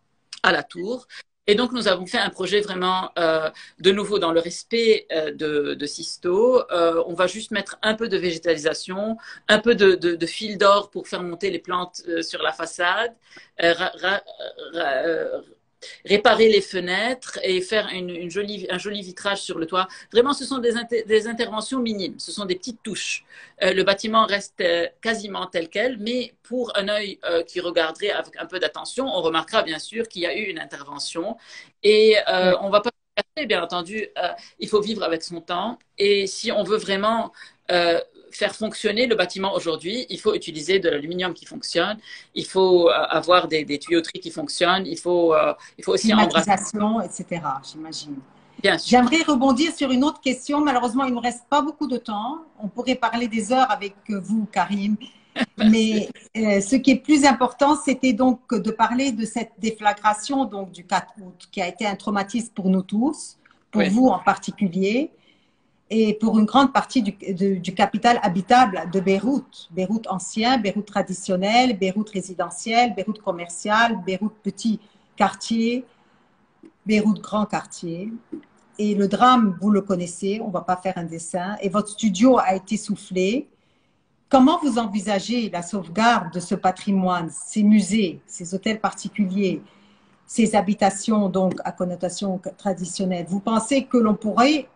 à la tour. Et donc, nous avons fait un projet vraiment, euh, de nouveau, dans le respect euh, de, de Sisto. Euh, on va juste mettre un peu de végétalisation, un peu de, de, de fil d'or pour faire monter les plantes euh, sur la façade, euh, ra, ra, ra, euh, réparer les fenêtres et faire une, une jolie, un joli vitrage sur le toit. Vraiment, ce sont des, inter des interventions minimes, ce sont des petites touches. Euh, le bâtiment reste euh, quasiment tel quel, mais pour un œil euh, qui regarderait avec un peu d'attention, on remarquera bien sûr qu'il y a eu une intervention. Et euh, Oui. on ne va pas se cacher, bien entendu, euh, il faut vivre avec son temps. Et si on veut vraiment euh, faire fonctionner le bâtiment aujourd'hui, il faut utiliser de l'aluminium qui fonctionne, il faut euh, avoir des, des, tuyauteries qui fonctionnent, il faut, euh, il faut aussi embrasser. Climatisation, et cetera, j'imagine. Bien sûr. J'aimerais rebondir sur une autre question. Malheureusement, il ne nous reste pas beaucoup de temps. On pourrait parler des heures avec vous, Karim. Merci. Mais euh, ce qui est plus important, c'était donc de parler de cette déflagration donc, du quatre août, qui a été un traumatisme pour nous tous, pour Oui. vous en particulier, et pour une grande partie du, de, du capital habitable de Beyrouth. Beyrouth ancien, Beyrouth traditionnel, Beyrouth résidentiel, Beyrouth commercial, Beyrouth petit quartier, Beyrouth grand quartier. Et le drame, vous le connaissez, on ne va pas faire un dessin. Et votre studio a été soufflé. Comment vous envisagez la sauvegarde de ce patrimoine, ces musées, ces hôtels particuliers, ces habitations donc à connotation traditionnelle? Vous pensez que l'on pourrait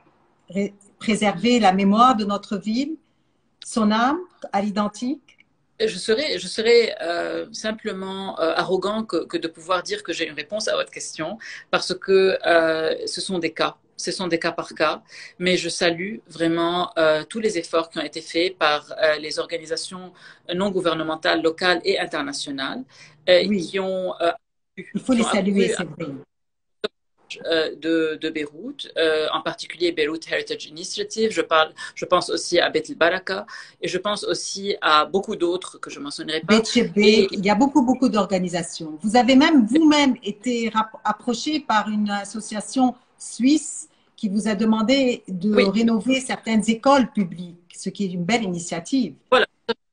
préserver la mémoire de notre ville, son âme à l'identique? Je serais, je serais euh, simplement euh, arrogant que, que de pouvoir dire que j'ai une réponse à votre question, parce que euh, ce sont des cas. Ce sont des cas par cas, mais je salue vraiment euh, tous les efforts qui ont été faits par euh, les organisations non gouvernementales locales et internationales euh, Oui, qui ont, euh, il faut qui les ont saluer, accouru c'est vrai. euh, de, de Beyrouth, euh, en particulier Beirut Heritage Initiative. Je, parle, je pense aussi à Beit el Baraka et je pense aussi à beaucoup d'autres que je ne mentionnerai pas. Et, il y a beaucoup, beaucoup d'organisations. Vous avez même vous-même été approché par une association suisse qui vous a demandé de oui. rénover certaines écoles publiques, ce qui est une belle initiative. Voilà,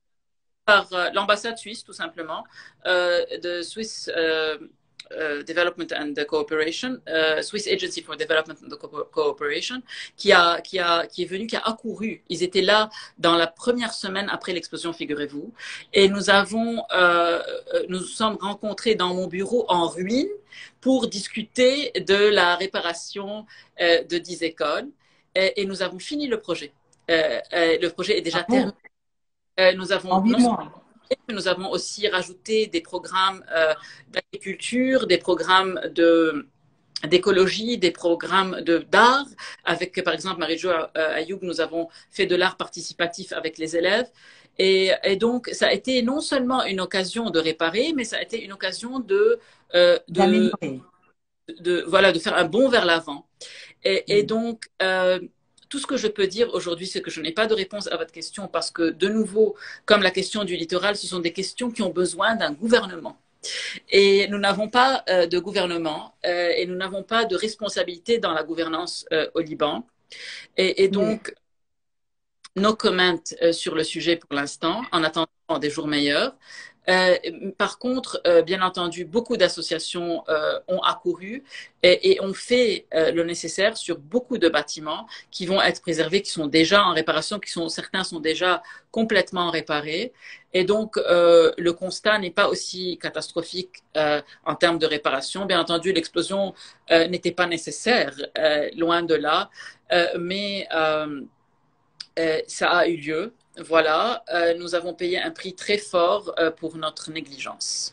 par euh, l'ambassade suisse, tout simplement, euh, de Swiss euh, uh, Development and Cooperation, uh, Swiss Agency for Development and Co Cooperation, qui, a, qui, a, qui est venu, qui a accouru. Ils étaient là dans la première semaine après l'explosion, figurez-vous. Et nous avons, euh, nous nous sommes rencontrés dans mon bureau en ruine pour discuter de la réparation euh, de dix écoles. Et, et nous avons fini le projet. Euh, euh, le projet est déjà ah, terminé. Euh, nous avons non, nous avons aussi rajouté des programmes euh, d'agriculture, des programmes de d'écologie, des programmes de d'art. Avec, par exemple, Marie-Jo Ayoub, nous avons fait de l'art participatif avec les élèves. Et, et donc, ça a été non seulement une occasion de réparer, mais ça a été une occasion de euh, de, de, de voilà de faire un bond vers l'avant. Et, mmh. et donc euh, tout ce que je peux dire aujourd'hui, c'est que je n'ai pas de réponse à votre question parce que, de nouveau, comme la question du littoral, ce sont des questions qui ont besoin d'un gouvernement. Et nous n'avons pas euh, de gouvernement euh, et nous n'avons pas de responsabilité dans la gouvernance euh, au Liban. Et, et donc, oui. nos comments euh, sur le sujet pour l'instant, en attendant des jours meilleurs. Euh, par contre, euh, bien entendu, beaucoup d'associations euh, ont accouru et, et ont fait euh, le nécessaire sur beaucoup de bâtiments qui vont être préservés, qui sont déjà en réparation, qui sont certains sont déjà complètement réparés. Et donc, euh, le constat n'est pas aussi catastrophique euh, en termes de réparation. Bien entendu, l'explosion euh, n'était pas nécessaire, euh, loin de là, euh, mais euh, euh, ça a eu lieu. Voilà, euh, nous avons payé un prix très fort euh, pour notre négligence.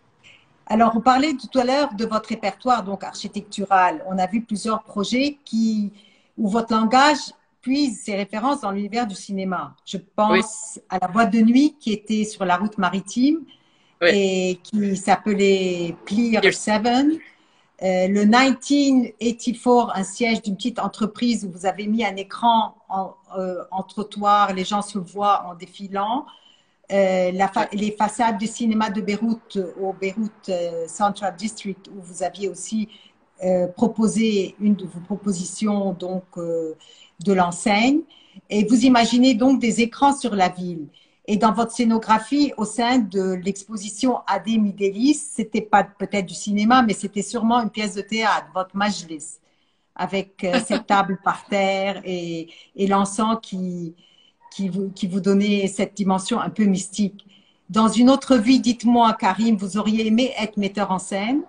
Alors, vous parlez tout à l'heure de votre répertoire donc architectural. On a vu plusieurs projets qui, où votre langage puise ses références dans l'univers du cinéma. Je pense oui. à la boîte de nuit qui était sur la route maritime oui. et qui s'appelait Pier sept. Euh, le dix-neuf quatre-vingt-quatorze, un siège d'une petite entreprise où vous avez mis un écran en, euh, en trottoir, les gens se voient en défilant. Euh, la fa les façades du cinéma de Beyrouth au Beyrouth euh, Central District où vous aviez aussi euh, proposé une de vos propositions donc euh, de l'enseigne. Et vous imaginez donc des écrans sur la ville. Et dans votre scénographie, au sein de l'exposition Adé Midélis, c'était pas peut-être du cinéma, mais c'était sûrement une pièce de théâtre, votre majlis, avec euh, cette table par terre et, et l'encens qui, qui, vous, qui vous donnait cette dimension un peu mystique. Dans une autre vie, dites-moi, Karim, vous auriez aimé être metteur en scène?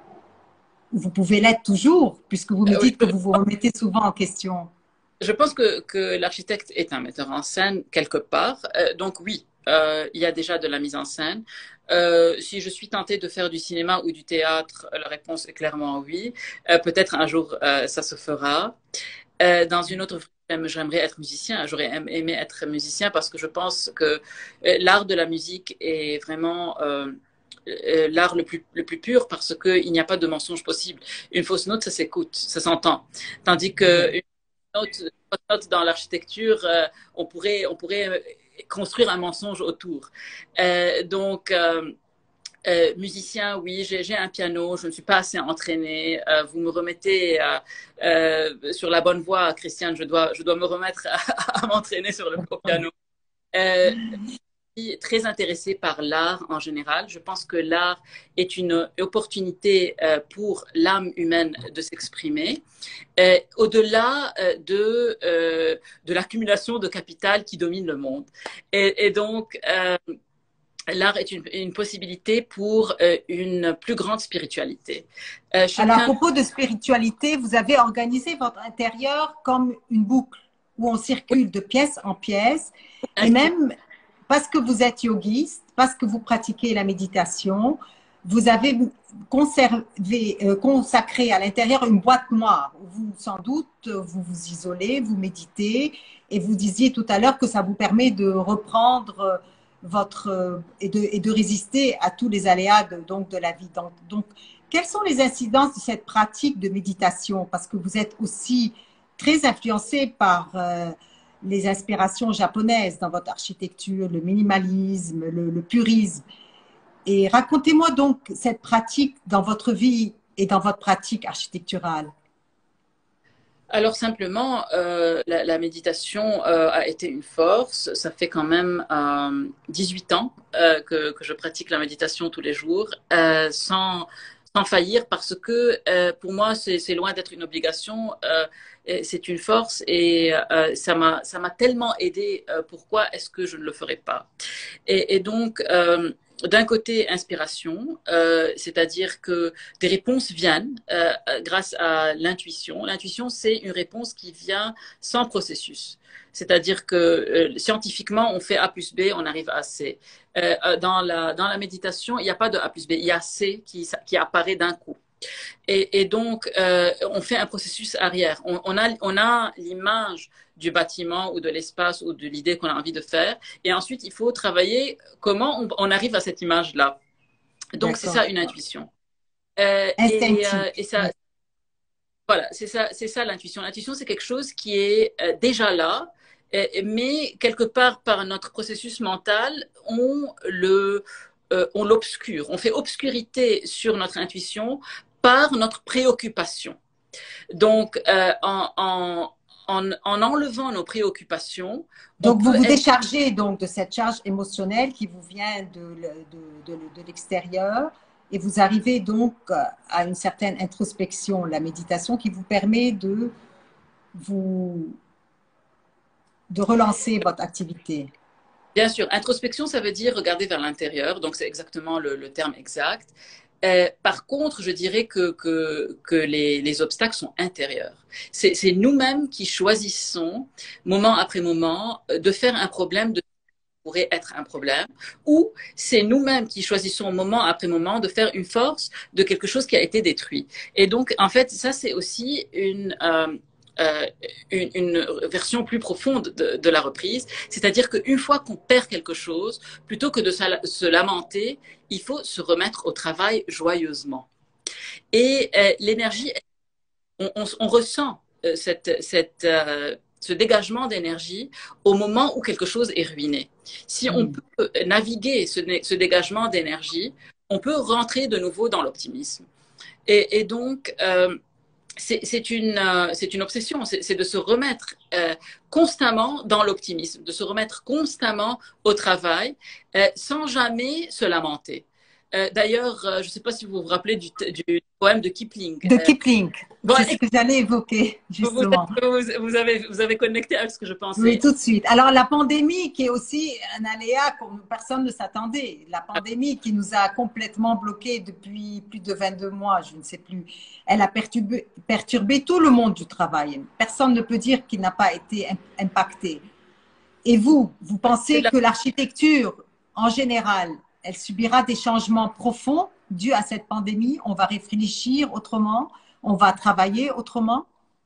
Vous pouvez l'être toujours, puisque vous me dites que vous vous remettez souvent en question. Je pense que, que l'architecte est un metteur en scène quelque part, euh, donc oui. Euh, il y a déjà de la mise en scène. Euh, si je suis tentée de faire du cinéma ou du théâtre, la réponse est clairement oui. Euh, peut-être un jour, euh, ça se fera. Euh, dans une autre vie, j'aimerais être musicien. J'aurais aimé être musicien parce que je pense que euh, l'art de la musique est vraiment euh, euh, l'art le plus, le plus pur parce qu'il n'y a pas de mensonge possible. Une fausse note, ça s'écoute, ça s'entend. Tandis que une note, une fausse note dans l'architecture, euh, on pourrait, on pourrait construire un mensonge autour. Euh, donc, euh, euh, musicien, oui, j'ai un piano, je ne suis pas assez entraînée. Euh, vous me remettez euh, euh, sur la bonne voie, Christiane, je dois, je dois me remettre à, à m'entraîner sur le piano. Euh, je suis très intéressée par l'art en général. Je pense que l'art est une opportunité euh, pour l'âme humaine de s'exprimer, euh, au-delà euh, de, euh, de l'accumulation de capital qui domine le monde. Et, et donc, euh, l'art est une, une possibilité pour euh, une plus grande spiritualité. Euh, chacun... Alors, à propos de spiritualité, vous avez organisé votre intérieur comme une boucle où on circule de pièce en pièce et même... Parce que vous êtes yogiste, parce que vous pratiquez la méditation, vous avez conservé, euh, consacré à l'intérieur une boîte noire où vous, sans doute, vous vous isolez, vous méditez et vous disiez tout à l'heure que ça vous permet de reprendre votre euh, et, de, et de résister à tous les aléas de, donc, de la vie. Donc, donc, quelles sont les incidences de cette pratique de méditation? Parce que vous êtes aussi très influencé par euh, les inspirations japonaises dans votre architecture, le minimalisme, le, le purisme. Et racontez-moi donc cette pratique dans votre vie et dans votre pratique architecturale. Alors simplement, euh, la, la méditation euh, a été une force. Ça fait quand même euh, dix-huit ans euh, que, que je pratique la méditation tous les jours, euh, sans, sans faillir, parce que euh, pour moi, c'est c'est loin d'être une obligation. Euh, et c'est une force et euh, ça m'a ça m'a tellement aidé. Euh, pourquoi est-ce que je ne le ferais pas? Et, et donc, euh, d'un côté, inspiration, euh, c'est-à-dire que des réponses viennent euh, grâce à l'intuition. L'intuition, c'est une réponse qui vient sans processus. C'est-à-dire que euh, scientifiquement, on fait A plus B, on arrive à C. Euh, dans, la, dans la méditation, il n'y a pas de A plus B, il y a C qui, qui apparaît d'un coup. Et, et donc, euh, on fait un processus arrière. On, on a, on a l'image du bâtiment ou de l'espace ou de l'idée qu'on a envie de faire. Et ensuite, il faut travailler comment on, on arrive à cette image-là. Donc, c'est ça une intuition. Euh, et, euh, et ça, voilà, c'est ça, c'est ça l'intuition. L'intuition, c'est quelque chose qui est euh, déjà là, euh, mais quelque part par notre processus mental, on le, euh, on l'obscure. On fait obscurité sur notre intuition par notre préoccupation. Donc, euh, en, en, en, en enlevant nos préoccupations, donc vous vous être... déchargez donc de cette charge émotionnelle qui vous vient de, de, de, de l'extérieur et vous arrivez donc à une certaine introspection, la méditation qui vous permet de vous de relancer votre activité. Bien sûr, introspection, ça veut dire regarder vers l'intérieur, donc c'est exactement le, le terme exact. Euh, par contre, je dirais que, que, que les, les obstacles sont intérieurs. C'est nous-mêmes qui choisissons, moment après moment, de faire un problème de pourrait être un problème, ou c'est nous-mêmes qui choisissons moment après moment de faire une force de quelque chose qui a été détruit. Et donc, en fait, ça, c'est aussi une... Euh, Euh, une, une version plus profonde de, de la reprise, c'est-à-dire qu'une fois qu'on perd quelque chose, plutôt que de se lamenter, il faut se remettre au travail joyeusement. Et euh, l'énergie, on, on, on ressent euh, cette, cette, euh, ce dégagement d'énergie au moment où quelque chose est ruiné. Si on mmh. peut naviguer ce, ce dégagement d'énergie, on peut rentrer de nouveau dans l'optimisme. Et, et donc, euh, c'est une, euh, une obsession, c'est de se remettre euh, constamment dans l'optimisme, de se remettre constamment au travail euh, sans jamais se lamenter. Euh, D'ailleurs, euh, je ne sais pas si vous vous rappelez du, du poème de Kipling. De Kipling, bon, c'est ce que j'allais évoquer, justement. Vous, vous, avez, vous avez connecté avec ce que je pensais. Oui, tout de suite. Alors, la pandémie, qui est aussi un aléa comme personne ne s'attendait. La pandémie qui nous a complètement bloqués depuis plus de vingt-deux mois, je ne sais plus. Elle a perturbé, perturbé tout le monde du travail. Personne ne peut dire qu'il n'a pas été impacté. Et vous, vous pensez que l'architecture, en général, elle subira des changements profonds dus à cette pandémie? On va réfléchir autrement? On va travailler autrement?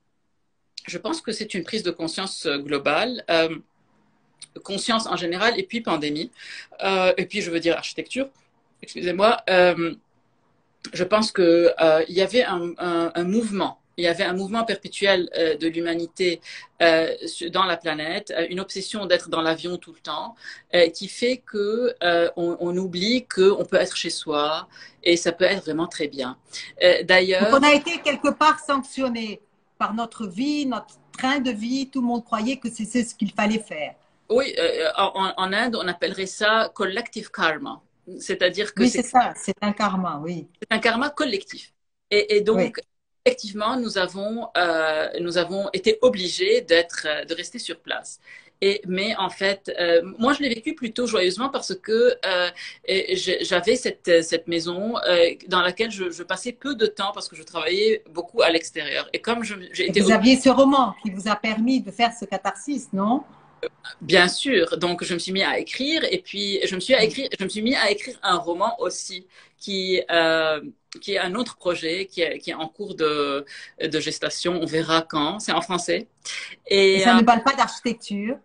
Je pense que c'est une prise de conscience globale, euh, conscience en général, et puis pandémie, euh, et puis je veux dire architecture, excusez-moi. Euh, je pense qu'il euh, y avait un, un, un mouvement. Il y avait un mouvement perpétuel euh, de l'humanité euh, dans la planète, une obsession d'être dans l'avion tout le temps, euh, qui fait que euh, on, on oublie qu'on peut être chez soi et ça peut être vraiment très bien. Euh, D'ailleurs, on a été quelque part sanctionné par notre vie, notre train de vie. Tout le monde croyait que c'est ce qu'il fallait faire. Oui, euh, en, en Inde, on appellerait ça collective karma. C'est-à-dire que oui, c'est ça, c'est un karma, oui. C'est un karma collectif. Et, et donc, oui. Effectivement, nous avons, euh, nous avons été obligés d'être, de rester sur place. Et, mais en fait, euh, moi, je l'ai vécu plutôt joyeusement parce que euh, j'avais cette, cette maison euh, dans laquelle je, je passais peu de temps parce que je travaillais beaucoup à l'extérieur. Et comme j'ai été... Vous aviez ce roman qui vous a permis de faire ce catharsis, non? Bien sûr. Donc, je me suis mis à écrire et puis je me suis, à écrire, je me suis mis à écrire un roman aussi qui, euh, qui est un autre projet qui est, qui est en cours de, de gestation. On verra quand. C'est en français. Et, et ça euh, ne parle pas d'architecture.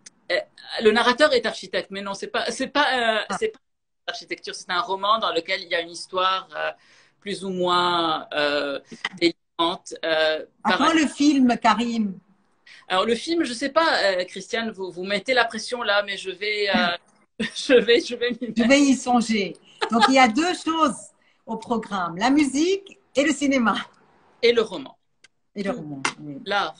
Le narrateur est architecte, mais non, c'est pas, c'est pas, euh, ah. c'est pas architecture. C'est un roman dans lequel il y a une histoire euh, plus ou moins euh, délirantes. Euh, À quand le film, Karim? Alors le film, je sais pas, euh, Christiane, vous, vous mettez la pression là, mais je vais, euh, je vais, je vais m'y Je mettre. vais y songer. Donc, il y a deux choses au programme, la musique et le cinéma. Et le roman. Et le Tout, roman, oui. l'art.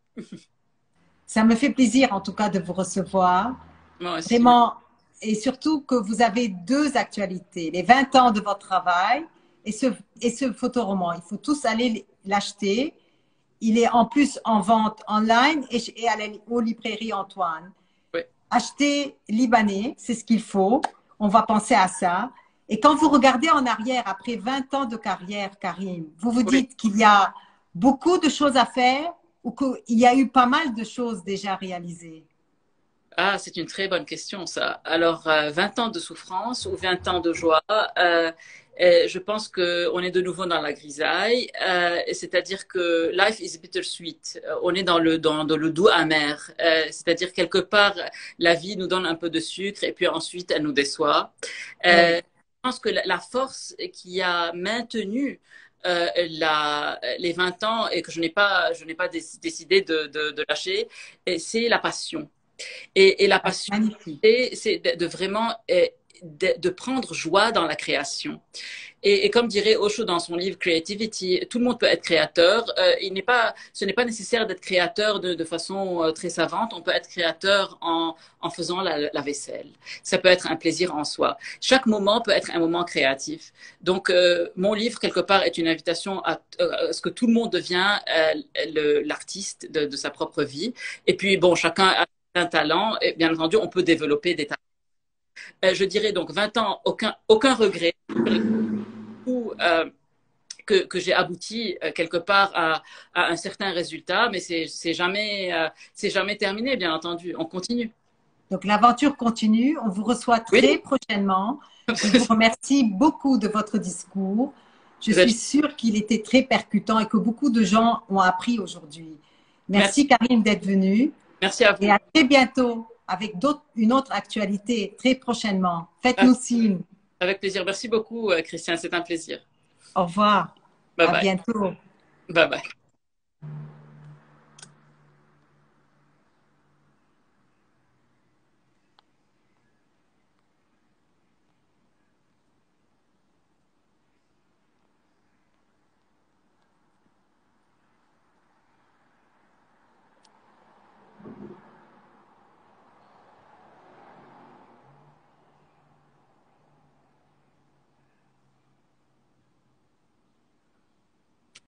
Ça me fait plaisir, en tout cas, de vous recevoir. Moi aussi. Vraiment, et surtout que vous avez deux actualités, les vingt ans de votre travail et ce, et ce photoroman. Il faut tous aller l'acheter. Il est en plus en vente online et, et à la, aux librairies Antoine. Oui. Acheter libanais, c'est ce qu'il faut. On va penser à ça. Et quand vous regardez en arrière, après vingt ans de carrière, Karim, vous vous Oui. dites qu'il y a beaucoup de choses à faire ou qu'il y a eu pas mal de choses déjà réalisées? Ah, c'est une très bonne question, ça. Alors, euh, vingt ans de souffrance ou vingt ans de joie, euh, euh, je pense qu'on est de nouveau dans la grisaille. Euh, c'est-à-dire que life is bittersweet. Euh, On est dans le, dans, dans le doux amer. Euh, c'est-à-dire quelque part, la vie nous donne un peu de sucre et puis ensuite, elle nous déçoit. Euh, Oui. je pense que la, la force qui a maintenu euh, la, les vingt ans et que je n'ai pas, je n'ai pas déc- décidé de, de, de lâcher, et c'est la passion. Et, et la Ah, c'est passion, magnifique. c'est de, de vraiment eh, de, de prendre joie dans la création. Et, et comme dirait Osho dans son livre Creativity, tout le monde peut être créateur. Euh, il n'est pas, ce n'est pas nécessaire d'être créateur de, de façon euh, très savante. On peut être créateur en, en faisant la, la vaisselle. Ça peut être un plaisir en soi. Chaque moment peut être un moment créatif. Donc, euh, mon livre, quelque part, est une invitation à, à ce que tout le monde devient euh, l'artiste de, de sa propre vie. Et puis, bon, chacun a un talent. Et bien entendu, on peut développer des talents. Euh, je dirais donc vingt ans, aucun, aucun regret. Ou, euh, que, que j'ai abouti euh, quelque part à, à un certain résultat, mais c'est c'est jamais, euh, c'est jamais terminé, bien entendu. On continue. Donc, l'aventure continue. On vous reçoit très Oui, prochainement. Je vous remercie beaucoup de votre discours. Je vous suis êtes... sûre qu'il était très percutant et que beaucoup de gens ont appris aujourd'hui. Merci, Merci. Karine, d'être venue. Merci à Et vous. à très bientôt avec d'autres- une autre actualité très prochainement. Ah, Faites-nous signe. avec plaisir. Merci beaucoup, euh, Christian. C'est un plaisir. Au revoir. Bye À bye. bientôt. Bye bye.